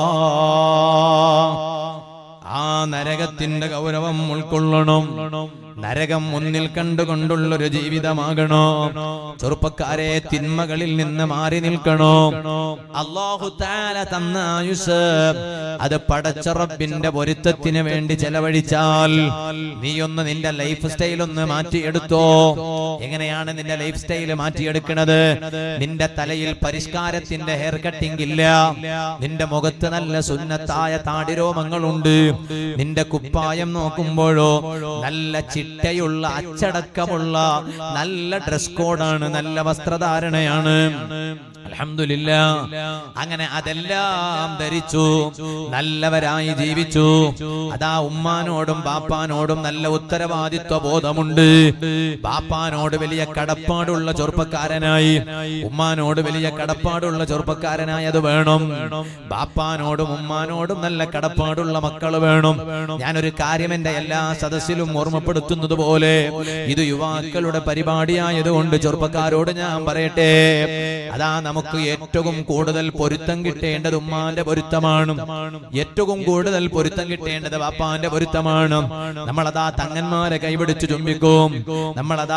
ആ നരകത്തിന്റെ ഗൗരവം ഉൾക്കൊള്ളണം. നരകം മുന്നിൽ കണ്ടുകൊണ്ടുള്ളൊരു ജീവിതമാകണോ? ചെറുപ്പക്കാരെ, തിന്മകളിൽ നിന്ന് മാറി നിൽക്കണോ? അല്ലാഹു തആല തന്ന ആയുസ് അത് പടച്ച റബ്ബിന്റെ പൊരുത്തത്തിന് വേണ്ടി ചെലവഴിച്ചാൽ നീ ഒന്ന് നിന്റെ ലൈഫ് സ്റ്റൈൽ ഒന്ന് മാറ്റിയെടുത്തോ. എങ്ങനെയാണ് നിന്റെ ലൈഫ് സ്റ്റൈൽ മാറ്റിയെടുക്കുന്നത്? നിന്റെ തലയിൽ പരിഷ്കാരത്തിന്റെ ഹെയർ കട്ടിംഗ് ഇല്ല, നിന്റെ മുഖത്ത് നല്ല സുന്നത്തായ താടിരോമങ്ങളുണ്ട്, നിന്റെ കുപ്പായം നോക്കുമ്പോഴോ നല്ല ചിട്ടയുള്ള അച്ചടക്കമുള്ള നല്ല ഡ്രസ് കോഡാണ്, നല്ല വസ്ത്രധാരണയാണ്. അൽഹംദുലില്ലാഹ്. അങ്ങനെ അതെല്ലാം ധരിച്ചു നല്ലവരായി ജീവിച്ചു. അതാ ഉമ്മാനോടും ബാപ്പാനോടും നല്ല ഉത്തരവാദിത്വ ബോധമുണ്ട്. ബാപ്പാനോട് വലിയ കടപ്പാടുള്ള ചെറുപ്പക്കാരനായി, ഉമ്മാനോട് വലിയ കടപ്പാടുള്ള ചെറുപ്പക്കാരനായി അത് വേണം. ബാപ്പാനോടും ഉമ്മാനോടും നല്ല കടപ്പാടുള്ള മക്കൾ വേണം. ഞാനൊരു കാര്യം എന്റെ എല്ലാ സദസ്സിലും ഓർമ്മപ്പെടുത്തുന്നത് പോലെ ഇത് യുവാക്കളുടെ പരിപാടിയായതുകൊണ്ട് ചെറുപ്പക്കാരോട് ഞാൻ പറയട്ടെ, അതാ നമുക്ക് ഏറ്റവും കൂടുതൽ പൊരുത്തം കിട്ടേണ്ടത് ഉമ്മാന്റെ പൊരുത്തമാണ്, ഏറ്റവും കൂടുതൽ പൊരുത്തം കിട്ടേണ്ടത് ബാപ്പാന്റെ പൊരുത്തമാണ്. നമ്മളതാ തങ്ങന്മാരെ കൈപിടിച്ച് ചുംബിക്കും, നമ്മളതാ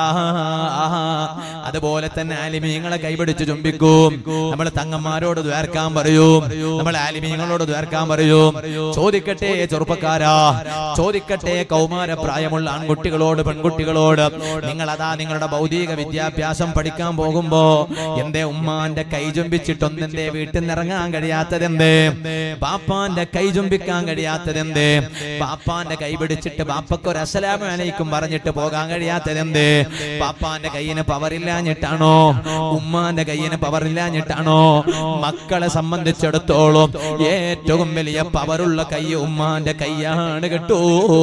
അതുപോലെ തന്നെ ആലിമീങ്ങളെ കൈപിടിച്ച് ചുംബിക്കും, നമ്മൾ തങ്ങന്മാരോട് ദ്വാരക്കാൻ പറയും, നമ്മൾ ആലിമീങ്ങളോട് ദ്വാരക്കാൻ പറയും. ചോദിക്കട്ടെ ചെറുപ്പക്കാരാ, ചോദിക്കട്ടെ കൗമാര പ്രായമുള്ള ആൺകുട്ടികളോട് പെൺകുട്ടികളോട്, നിങ്ങളതാ നിങ്ങളുടെ ഭൗതിക വിദ്യാഭ്യാസം പഠിക്കാൻ പോകുമ്പോ എന്തേ ഉമ്മാന്റെ കൈ ചുംബിച്ചിട്ടൊന്നെന്തേ വീട്ടിൽ നിന്ന് ഇറങ്ങാൻ കഴിയാത്തതെന്തേ? ബാപ്പാന്റെ കൈ ചുംബിക്കാൻ കഴിയാത്തതെന്തേ? ബാപ്പാന്റെ കൈ പിടിച്ചിട്ട് ബാപ്പക്ക് ഒരു അസ്സലാമു അലൈക്കും പറഞ്ഞിട്ട് പോകാൻ കഴിയാത്തതെന്തേ? ബാപ്പാന്റെ കൈയിന് പവറില്ലാഞ്ഞിട്ടാണോ? ഉമ്മാന്റെ കൈയിന് പവറില്ലാഞ്ഞിട്ടാണോ? മക്കളെ സംബന്ധിച്ചിടത്തോളം ഏറ്റവും വലിയ പവറുള്ള കൈ ഉമ്മാന്റെ കൈയാണ് കേട്ടോ,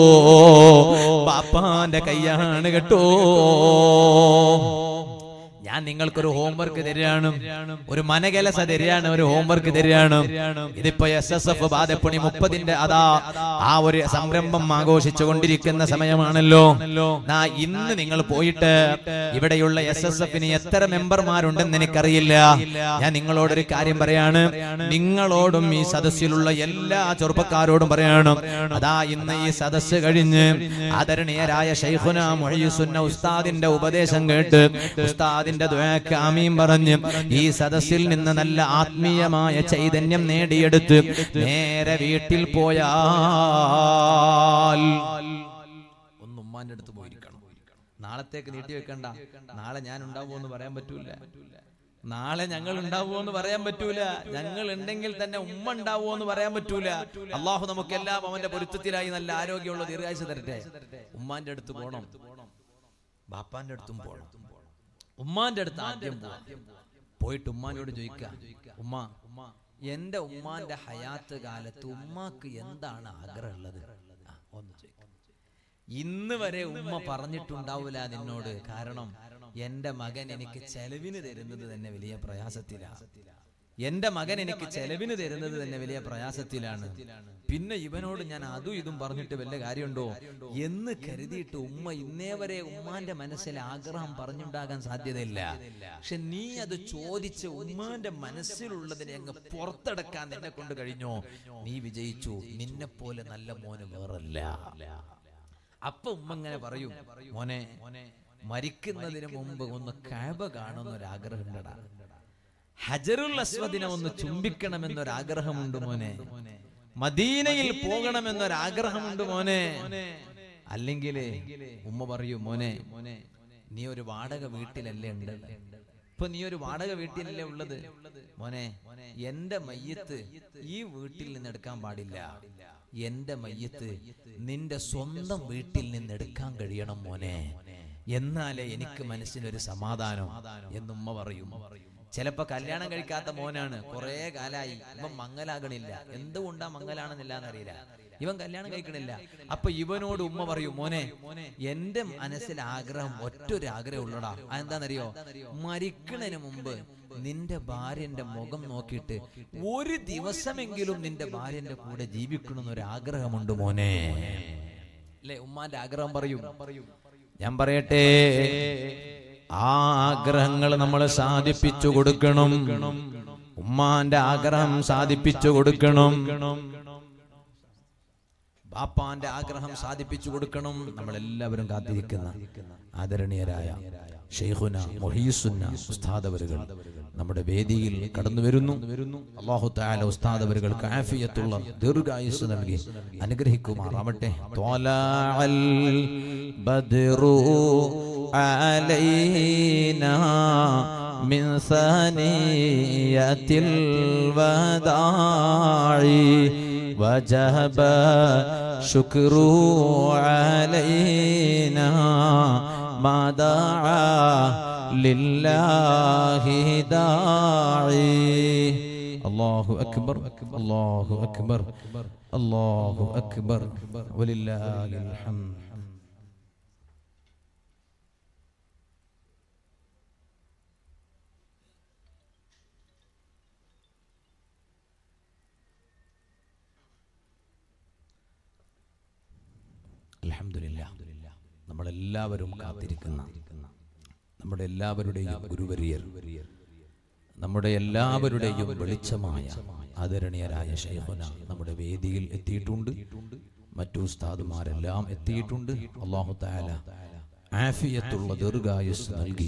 ബാപ്പാന്റെ കൈയാണ് കേട്ടോ. ഞാൻ നിങ്ങൾക്കൊരു ഹോംവർക്ക് തരികയാണ്, ഒരു മനകലസ തരികയാണ്, ഒരു ഹോംവർക്ക് തരികയാണ്. ഇതിപ്പോ എസ് എസ് എഫ് ബാധപ്പണി മുപ്പതിന്റെ അതാ ആ ഒരു സംരംഭം ആഘോഷിച്ചു കൊണ്ടിരിക്കുന്ന സമയമാണല്ലോ. ഇന്ന് നിങ്ങൾ പോയിട്ട് ഇവിടെയുള്ള എസ് എസ് എഫിന് എത്ര മെമ്പർമാരുണ്ടെന്ന് എനിക്കറിയില്ല. ഞാൻ നിങ്ങളോടൊരു കാര്യം പറയാണ്, നിങ്ങളോടും ഈ സദസ്സിലുള്ള എല്ലാ ചെറുപ്പക്കാരോടും പറയാണ്, അതാ ഇന്ന് ഈ സദസ്സ് കഴിഞ്ഞ് ആദരണീയരായ ശൈഖുനാ മുഹയ്യിസുന്ന ഉസ്താദിന്റെ ഉപദേശം കേട്ട് ഉസ്താദിന്റെ ദുആക്ക് ആമീൻ പറഞ്ഞ് ഈ സദസ്സിൽ നിന്ന് നല്ല ആത്മീയമായ ചൈതന്യം നേടിയെടുത്ത് നേരെ വീട്ടിൽ പോയാൽ ഒന്ന് ഉമ്മാന്റെ അടുത്ത് പോയിരിക്കണം. നാളത്തേക്ക് നീട്ടി വെക്കണ്ട. നാളെ ഞാൻ ഉണ്ടാവുമോ എന്ന് പറയാൻ പറ്റൂല, നാളെ ഞങ്ങൾ ഉണ്ടാവുമോ എന്ന് പറയാൻ പറ്റൂല, ഞങ്ങൾ ഉണ്ടെങ്കിൽ തന്നെ ഉമ്മ ഉണ്ടാവുമോ എന്ന് പറയാൻ പറ്റൂല. അള്ളാഹു നമുക്കെല്ലാം അവന്റെ പൊരുത്തത്തിലായി നല്ല ആരോഗ്യമുള്ള ദീർഘായുസ്സ് തരട്ടെ. ഉമ്മാന്റെ അടുത്ത് പോകണം, ബാപ്പാന്റെ അടുത്തും പോകണം. ഉമ്മാന്റെ അടുത്ത് ആദ്യം പോയിട്ട് ഉമ്മാനോട് ചോദിക്കുക, ഉമ്മ എന്റെ ഉമ്മാന്റെ ഹയാത്ത് കാലത്ത് ഉമ്മാക്ക് എന്താണ് ആഗ്രഹമുള്ളത്? ഒന്ന് ചോദിക്കുക. ഇന്ന് വരെ ഉമ്മ പറഞ്ഞിട്ടുണ്ടാവൂല നിന്നോട്, കാരണം എന്റെ മകൻ എനിക്ക് ചെലവിന് തരുന്നത് തന്നെ വലിയ പ്രയാസത്തിലാണ്, എന്റെ മകൻ എനിക്ക് ചെലവിന് തരുന്നത് തന്നെ വലിയ പ്രയാസത്തിലാണ്, പിന്നെ ഇവനോട് ഞാൻ അതും ഇതും പറഞ്ഞിട്ട് വല്ല കാര്യമുണ്ടോ എന്ന് കരുതിയിട്ട് ഉമ്മ ഇന്നേ വരെ ഉമ്മാന്റെ മനസ്സിൽ ആഗ്രഹം പറഞ്ഞുണ്ടാകാൻ സാധ്യതയില്ല. പക്ഷെ നീ അത് ചോദിച്ച് ഉമ്മാന്റെ മനസ്സിലുള്ളതിനെ അങ്ങ് പുറത്തെടുക്കാൻ നിന്നെ കൊണ്ട് കഴിഞ്ഞോ, നീ വിജയിച്ചു. നിന്നെ പോലെ നല്ല മോന് വേറല്ല. അപ്പൊ ഉമ്മ ഇങ്ങനെ പറയും, മോനെ മരിക്കുന്നതിന് മുമ്പ് ഒന്ന് കഅബ കാണുന്നൊരാഗ്രഹം ഉണ്ടടാ, ഹജറുൽ അസ്വദിനെ ഒന്ന് ചുംബിക്കണമെന്നൊരാഗ്രഹമുണ്ട് മോനെ, മദീനയിൽ പോകണമെന്നൊരാഗ്രഹമുണ്ട് മോനെ. അല്ലെങ്കിൽ ഉമ്മ പറയൂ, മോനെ നീ ഒരു വാടക വീട്ടിലല്ലേ ഉള്ളത്, ഇപ്പൊ നീ ഒരു വാടക വീട്ടിലല്ലേ ഉള്ളത്, മോനെ എന്റെ മയ്യത്ത് ഈ വീട്ടിൽ നിന്ന് എടുക്കാൻ പാടില്ല, എന്റെ മയ്യത്ത് നിന്റെ സ്വന്തം വീട്ടിൽ നിന്ന് എടുക്കാൻ കഴിയണം മോനെ, എന്നാലേ എനിക്ക് മനസ്സിനൊരു സമാധാനം എന്നുമ്മ പറയും. ചിലപ്പോ കല്യാണം കഴിക്കാത്ത മോനാണ്, കുറെ കാലായി ഇവൻ മംഗലാകണില്ല, എന്തുകൊണ്ടാ മംഗലാണെന്നില്ല എന്നറിയില്ല, ഇവൻ കല്യാണം കഴിക്കണില്ല. അപ്പൊ ഇവനോട് ഉമ്മ പറയും, മോനെ എന്റെ മനസ്സിൽ ആഗ്രഹം ഒറ്റൊരു ആഗ്രഹം ഉള്ളടാ, അതെന്താന്നറിയോ, മരിക്കണതിന് മുമ്പ് നിന്റെ ഭാര്യന്റെ മുഖം നോക്കിയിട്ട് ഒരു ദിവസമെങ്കിലും നിന്റെ ഭാര്യന്റെ കൂടെ ജീവിക്കണമെന്നൊരു ആഗ്രഹമുണ്ട് മോനെ. അല്ലെ ഉമ്മാന്റെ ആഗ്രഹം പറയും. ഞാൻ പറയട്ടെ, ആ ആഗ്രഹങ്ങൾ നമ്മൾ സാധിപ്പിച്ചു കൊടുക്കണം, ഉമ്മാന്റെ ആഗ്രഹം സാധിപ്പിച്ചു കൊടുക്കണം. പാപ്പാന്റെ ആഗ്രഹം സാധിപ്പിച്ചു കൊടുക്കണം. നമ്മളെല്ലാവരും കാത്തിരിക്കുന്ന ആദരണീയരായ ശൈഖുന മുഹീസുന്ന ഉസ്താദ് അവറുകൾ നമ്മുടെ വേദിയിൽ കടന്നു വരുന്നു. അല്ലാഹു തആല ഉസ്താദ് അവറുകൾക്ക് ആഫിയത്തുള്ള ദീർഘായുസ്സ് നൽകി അനുഗ്രഹിക്കുമാറാവട്ടെ. ത്വലഅൽ ബദ്റു അലൈനാ മിൻ സനിയത്തിൽ വദാഇ വജബ ശുക്രു അലൈനാ മാ ദഅ ലില്ലാഹി ദാഇ. അല്ലാഹു അക്ബർ അല്ലാഹു അക്ബർ അല്ലാഹു അക്ബർ വലില്ലാഹിൽ ഹംദ്. അൽഹംദുലില്ലാ, നമ്മളെല്ലാവരും കാത്തിരിക്കുന്ന നമ്മുടെ എല്ലാവരുടെയും ഗുരുവര്യർ, നമ്മുടെ എല്ലാവരുടെയും വെളിച്ചമായ ആദരണീയരായ ശൈഖുന നമ്മുടെ വേദിയിൽ എത്തിയിട്ടുണ്ട്. മറ്റു ഉസ്താദുമാരെല്ലാം എത്തിയിട്ടുണ്ട്. അല്ലാഹു തആല ആഫിയത്തുള്ള ദീർഘായുസ്സ് നൽകി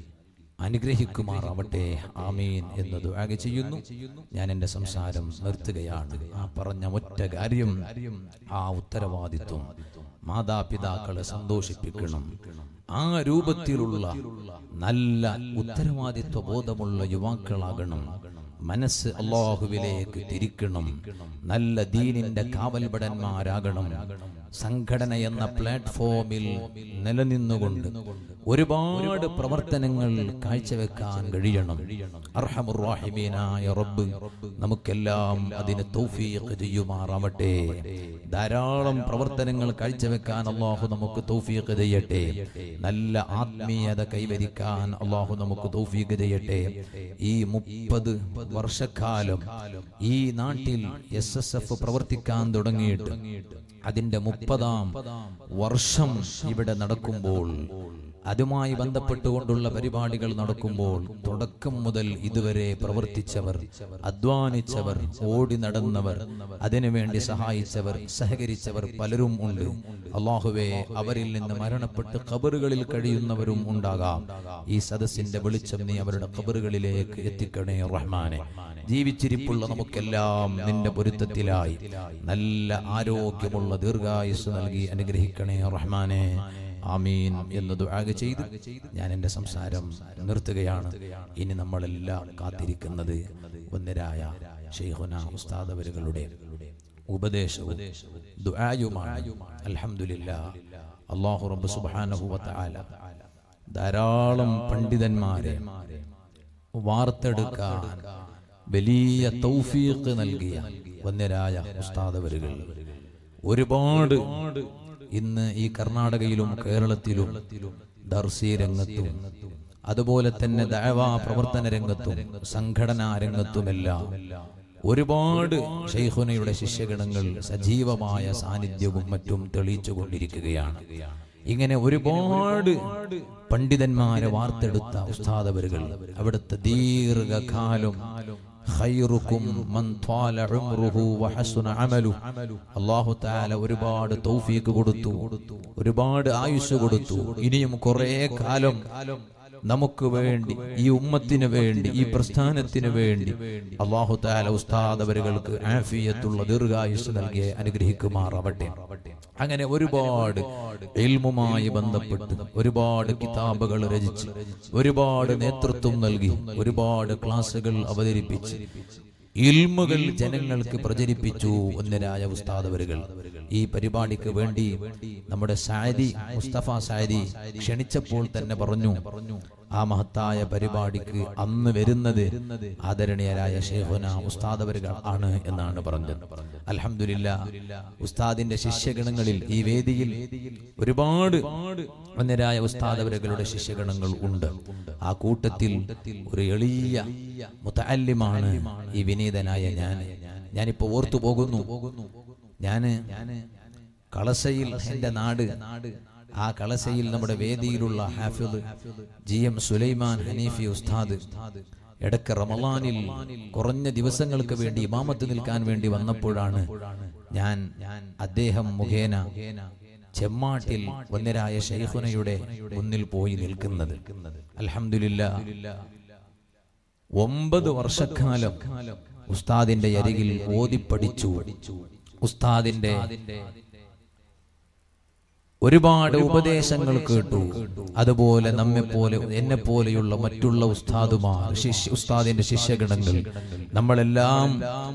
അനുഗ്രഹിക്കുമാറാവട്ടെ. ആമീൻ എന്ന് ദുആ ചെയ്യുന്നു. ഞാൻ എൻ്റെ സംസാരം നിർത്തുകയാണ്. ആ പറഞ്ഞ ഒറ്റ കാര്യം, ആ ഉത്തരവാദിത്വം മാതാപിതാക്കളെ സന്തോഷിപ്പിക്കണം. ആ രൂപത്തിലുള്ള നല്ല ഉത്തരവാദിത്വ ബോധമുള്ള യുവാക്കളാകണം. മനസ്സ് അല്ലാഹുവിലേക്ക് തിരിക്കണം. നല്ല ദീനിന്റെ കാവൽഭടന്മാരാകണം. സംഘടന എന്ന പ്ലാറ്റ്ഫോമിൽ നിലനിന്നുകൊണ്ട് ഒരുപാട് പ്രവർത്തനങ്ങൾ കാഴ്ചവെക്കാൻ കഴിയണം. അർഹമുർ റഹീമീനായ റബ്ബ് നമുക്കെല്ലാം അതിന് തൗഫീഖ് ചെയ്യുമാറാവട്ടെ. ധാരാളം പ്രവർത്തനങ്ങൾ കാഴ്ചവെക്കാൻ അല്ലാഹു നമുക്ക് തൗഫീഖ് ചെയ്യട്ടെ. നല്ല ആത്മീയത കൈവരിക്കാൻ അല്ലാഹു നമുക്ക് തൗഫീഖ് ചെയ്യട്ടെ. ഈ മുപ്പത് വർഷക്കാലം ഈ നാട്ടിൽ എസ് എസ് എഫ് പ്രവർത്തിക്കാൻ തുടങ്ങിയിട്ട് അതിന്റെ മുപ്പതാം വർഷം ഇവിടെ നടക്കുമ്പോൾ, അതുമായി ബന്ധപ്പെട്ടുകൊണ്ടുള്ള പരിപാടികൾ നടക്കുമ്പോൾ തുടക്കം മുതൽ ഇതുവരെ പ്രവർത്തിച്ചവർ, അധ്വാനിച്ചവർ, ഓടി നടന്നവർ, അതിനുവേണ്ടി സഹായിച്ചവർ, സഹകരിച്ചവർ പലരും ഉണ്ട്. അല്ലാഹുവേ, അവരിൽ നിന്ന് മരണപ്പെട്ട് ഖബറുകളിൽ കഴിയുന്നവരും ഉണ്ടാകാം. ഈ സദസ്സിന്റെ വെളിച്ചം നീ അവരുടെ ഖബറുകളിലേക്ക് എത്തിക്കണേ റഹ്മാനെ. ജീവിച്ചിരിപ്പുള്ള നമുക്കെല്ലാം നിന്റെ പൊരുത്തത്തിലായി നല്ല ആരോഗ്യമുള്ള ദീർഘായുസ്സ് നൽകി അനുഗ്രഹിക്കണേ റഹ്മാനെ. ആമീൻ എന്ന് ദുആ ചെയ്ത് ഞാൻ എൻ്റെ സംസാരം നിർത്തുകയാണ്. ഇനി നമ്മളെല്ലാം കാത്തിരിക്കുന്നത് ഒന്നരായ ശൈഖുന ഉസ്താദ് അവറുകളുടെ ഉപദേശവും ദുആയുമാണ്. അൽഹംദുലില്ലാഹ്, അല്ലാഹു റബ്ബ് സുബ്ഹാനഹു വ തആല ധാരാളം പണ്ഡിതന്മാരെ വാർത്തെടുക്കാൻ വലിയ തൗഫീഖ് നൽകിയ വന്യരായ ഉസ്താദ് അവറുകൾ ഒരുപാട് ഇന്ന് ഈ കർണാടകയിലും കേരളത്തിലും ദർസി രംഗത്തും അതുപോലെ തന്നെ ദഅവാ പ്രവർത്തന രംഗത്തും സംഘടനാ രംഗത്തുമെല്ലാം ഒരുപാട് ശൈഖുനയുടെ ശിഷ്യഗണങ്ങൾ സജീവമായ സാന്നിധ്യവും മറ്റും തെളിയിച്ചുകൊണ്ടിരിക്കുകയാണ്. ഇങ്ങനെ ഒരുപാട് പണ്ഡിതന്മാരെ വാർത്തെടുത്ത ഉസ്താദ് അവറുകൾ അവിടുത്തെ ദീർഘകാലം ഖൈറുക്കും മൻ ത്വാല ഉംറുഹു വഹസുന അമലുഹു, അല്ലാഹു തആല ഒരുപാട് തൗഫീഖ് കൊടുത്തു, ഒരുപാട് ആയുസ്സ് കൊടുത്തു. ഇനിയും കുറേ കാലം നമുക്ക് വേണ്ടി, ഈ ഉമ്മത്തിന് വേണ്ടി, ഈ പ്രസ്ഥാനത്തിന് വേണ്ടി അല്ലാഹു തആല ഉസ്താദ് അവറുകൾക്ക് ആഫിയത്തുള്ള ദീർഘായുസ്സ് നൽകി അനുഗ്രഹിക്കുമാറാവട്ടെ. അങ്ങനെ ഒരുപാട് ഇൽമുമായി ബന്ധപ്പെട്ട് ഒരുപാട് കിതാബുകൾ രചിച്ച് ഒരുപാട് നേതൃത്വം നൽകി ഒരുപാട് ക്ലാസുകൾ അവതരിപ്പിച്ച് ഇൽമുകൾ ജനങ്ങൾക്ക് പ്രചരിപ്പിച്ചു ഒന്നരായ ഉസ്താദ് അവറുകൾ. ഈ പരിപാടിക്ക് വേണ്ടി നമ്മുടെ സാദി മുസ്തഫ സാദി ക്ഷണിച്ചപ്പോൾ തന്നെ പറഞ്ഞു, ആ മഹത്തായ പരിപാടിക്ക് അന്ന് വരുന്നത് ആദരണീയരായ ശൈഖുന ഉസ്താദ് അവറുകൾ ആണ് എന്നാണ് പറഞ്ഞത്. അൽഹംദുലില്ലാഹ്, ഉസ്താദിന്റെ ശിഷ്യഗണങ്ങളിൽ ഈ വേദിയിൽ ഒരുപാട് വന്യരായ ഉസ്താദ് അവറുകളുടെ ശിഷ്യഗണങ്ങൾ ഉണ്ട്. ആ കൂട്ടത്തിൽ ഒരു എളിയ മുതഅല്ലിമാണ് ഈ വിനീതനായ ഞാൻ. ഞാനിപ്പോ ഓർത്തു പോകുന്നു, ഞാന് കളസയിൽ, എന്റെ നാട്, ആ കളസയിൽ നമ്മുടെ വേദിയിലുള്ള ഹാഫിദ് ജി എം സുലൈമാൻ ഹനീഫി ഉസ്താദ് ഇടയ്ക്ക് റമളാനിൽ കുറഞ്ഞ ദിവസങ്ങൾക്ക് വേണ്ടി ഇമാമത്ത് നിൽക്കാൻ വേണ്ടി വന്നപ്പോഴാണ് ഞാൻ അദ്ദേഹം മുഖേന ചെമ്മാട്ടിൽ വന്യരായ ശൈഖുനയുടെ മുന്നിൽ പോയി നിൽക്കുന്നത്. അൽഹംദുലില്ലാഹ് ഒമ്പത് വർഷക്കാലം ഉസ്താദിന്റെ അരികിൽ ഓതിപ്പടിച്ചു. ഉസ്താദിന്റെ ഒരുപാട് ഉപദേശങ്ങൾ കേട്ടു. അതുപോലെ നമ്മെപ്പോലെ എന്നെ പോലെയുള്ള മറ്റുള്ള ഉസ്താദുമാർ, ശിഷ്യ ഉസ്താദിന്റെ ശിഷ്യഗണങ്ങൾ നമ്മളെല്ലാം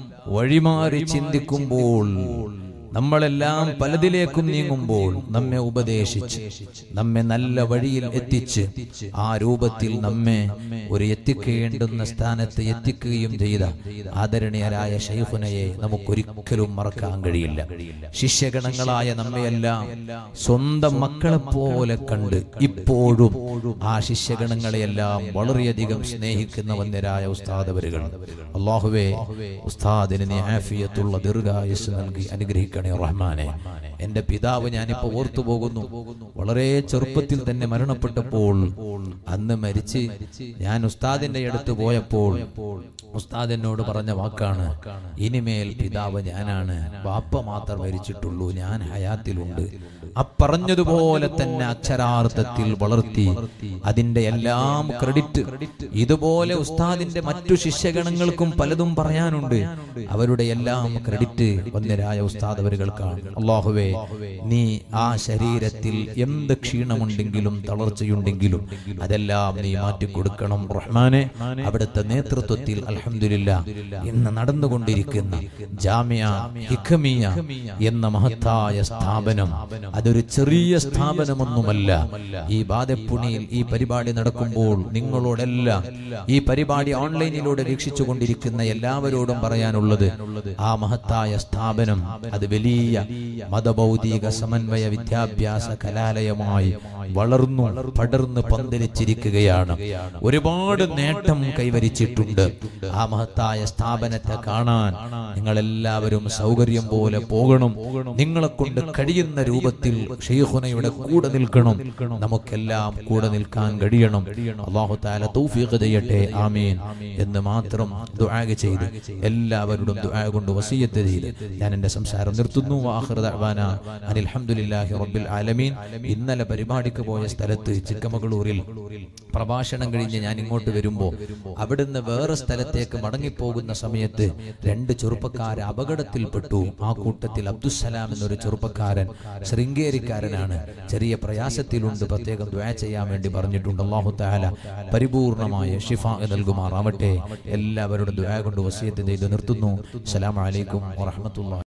വഴിമാറി ചിന്തിക്കുമ്പോൾ, നമ്മളെല്ലാം പലതിലേക്കും നീങ്ങുമ്പോൾ നമ്മെ ഉപദേശിച്ച് നമ്മെ നല്ല വഴിയിൽ എത്തിച്ച് ആ രൂപത്തിൽ നമ്മെ ഒരു എത്തിക്കേണ്ടുന്ന സ്ഥാനത്ത് എത്തിക്കുകയും ചെയ്ത ആദരണീയരായ ശൈഖുനയെ നമുക്കൊരിക്കലും മറക്കാൻ കഴിയില്ല. ശിഷ്യഗണങ്ങളായ നമ്മയെല്ലാം സ്വന്തം മക്കളെ പോലെ കണ്ട് ഇപ്പോഴും ആ ശിഷ്യഗണങ്ങളെയെല്ലാം വളരെയധികം സ്നേഹിക്കുന്ന വന്യരായ ഉസ്താദവരുകൾ. അല്ലാഹുവേ, ഉസ്താദിന് നീ ആഫിയത്തുള്ള ദീർഘായുസ്സ് നൽകി അനുഗ്രഹിക്കണം റഹ്മാനെ. എന്റെ പിതാവ് ഞാനിപ്പോ ഓർത്തു പോകുന്നു, വളരെ ചെറുപ്പത്തിൽ തന്നെ മരണപ്പെട്ടപ്പോൾ, അന്ന് മരിച്ച് ഞാൻ ഉസ്താദിന്റെ അടുത്ത് പോയപ്പോൾ ഉസ്താദ് എന്നോട് പറഞ്ഞ വാക്കാണ്, ഇനിമേൽ പിതാവ് ഞാനാണ്, ബാപ്പ മാത്രം മരിച്ചിട്ടുള്ളൂ, ഞാൻ ഹയാത്തിലുണ്ട്. അപ്പറഞ്ഞതുപോലെ തന്നെ അക്ഷരാർത്ഥത്തിൽ വളർത്തി അതിന്റെ എല്ലാം ക്രെഡിറ്റ് ഇതുപോലെ ഉസ്താദിന്റെ മറ്റു ശിഷ്യഗണങ്ങൾക്കും പലതും പറയാനുണ്ട്. അവരുടെ എല്ലാം ക്രെഡിറ്റ് വന്യരായ ഉസ്താദ് അവരുകൾക്കാണ്. അല്ലാഹുവേ, നീ ആ ശരീരത്തിൽ എന്ത് ക്ഷീണമുണ്ടെങ്കിലും തളർച്ചയുണ്ടെങ്കിലും അതെല്ലാം നീ മാറ്റിക്കൊടുക്കണം റഹ്മാനെ. അവിടുത്തെ നേതൃത്വത്തിൽ അൽഹംദുലില്ലാഹ് ഇന്ന് നടന്നുകൊണ്ടിരിക്കുന്ന ജാമിയ ഹിക്മിയ എന്ന മഹത്തായ സ്ഥാപനം അതൊരു ചെറിയ സ്ഥാപനമൊന്നുമല്ല. ഈ ബാദപ്പുണിയിൽ ഈ പരിപാടി നടക്കുമ്പോൾ നിങ്ങളോടെല്ലാം, ഈ പരിപാടി ഓൺലൈനിലൂടെ വീക്ഷിച്ചു കൊണ്ടിരിക്കുന്ന എല്ലാവരോടും പറയാനുള്ളത്, ആ മഹത്തായ സ്ഥാപനം അത് വലിയ മതഭൗതിക സമന്വയ വിദ്യാഭ്യാസ കലാലയമായി വളർന്നു പടർന്ന് പന്തലിച്ചിരിക്കുകയാണ്. ഒരുപാട് നേട്ടം കൈവരിച്ചിട്ടുണ്ട്. ആ മഹത്തായ സ്ഥാപനത്തെ കാണാൻ നിങ്ങളെല്ലാവരും സൗകര്യം പോലെ പോകണം. നിങ്ങളെ കൊണ്ട് കഴിയുന്ന രൂപത്തിൽ ശൈഖുനയുടെ കൂടെ നിൽക്കണം. നമുക്കെല്ലാം കൂടെ നിൽക്കാൻ കഴിയണം. അല്ലാഹു തആല തൗഫീഖ് ചെയ്യട്ടെ, ആമീൻ എന്ന് മാത്രം ദുആ ചെയ്ത് എല്ലാവരോടും ദുആ കൊണ്ട് വസിയത്ത് ചെയ്ത് ഞാൻ എന്റെ സംസാരം നിർത്തുന്നു. വആഖിറു ദഅ്വാനാ അനിൽ ഹംദുലില്ലാഹി റബ്ബിൽ ആലമീൻ. ഇന്നലെ പരിപാടിക്ക് പോയ സ്ഥലത്ത് ചിക്കമംഗളൂരിൽ പ്രഭാഷണം കഴിഞ്ഞ് ഞാൻ ഇങ്ങോട്ട് വരുമ്പോൾ അവിടുന്ന് വേറെ സ്ഥലത്തേക്ക് മടങ്ങിപ്പോകുന്ന സമയത്ത് രണ്ട് ചെറുപ്പക്കാർ അപകടത്തിൽപ്പെട്ടു. ആ കൂട്ടത്തിൽ അബ്ദുസ്സലാം എന്നൊരു ചെറുപ്പക്കാരൻ, ശൃംഗേരിക്കാരനാണ്, ചെറിയ പ്രയാസത്തിലുണ്ട്, പ്രത്യേകം ദുആ ചെയ്യാൻ വേണ്ടി പറഞ്ഞിട്ടുണ്ട്. അല്ലാഹു തആല പരിപൂർണമായ ശിഫാ നൽകുമാറാവട്ടെ. എല്ലാവരോടും ദുആ കൊണ്ട് വസിയത്ത് ചെയ്ത് നിർത്തുന്നു. അസ്സലാമു അലൈക്കും വറഹ്മത്തുള്ളാഹി.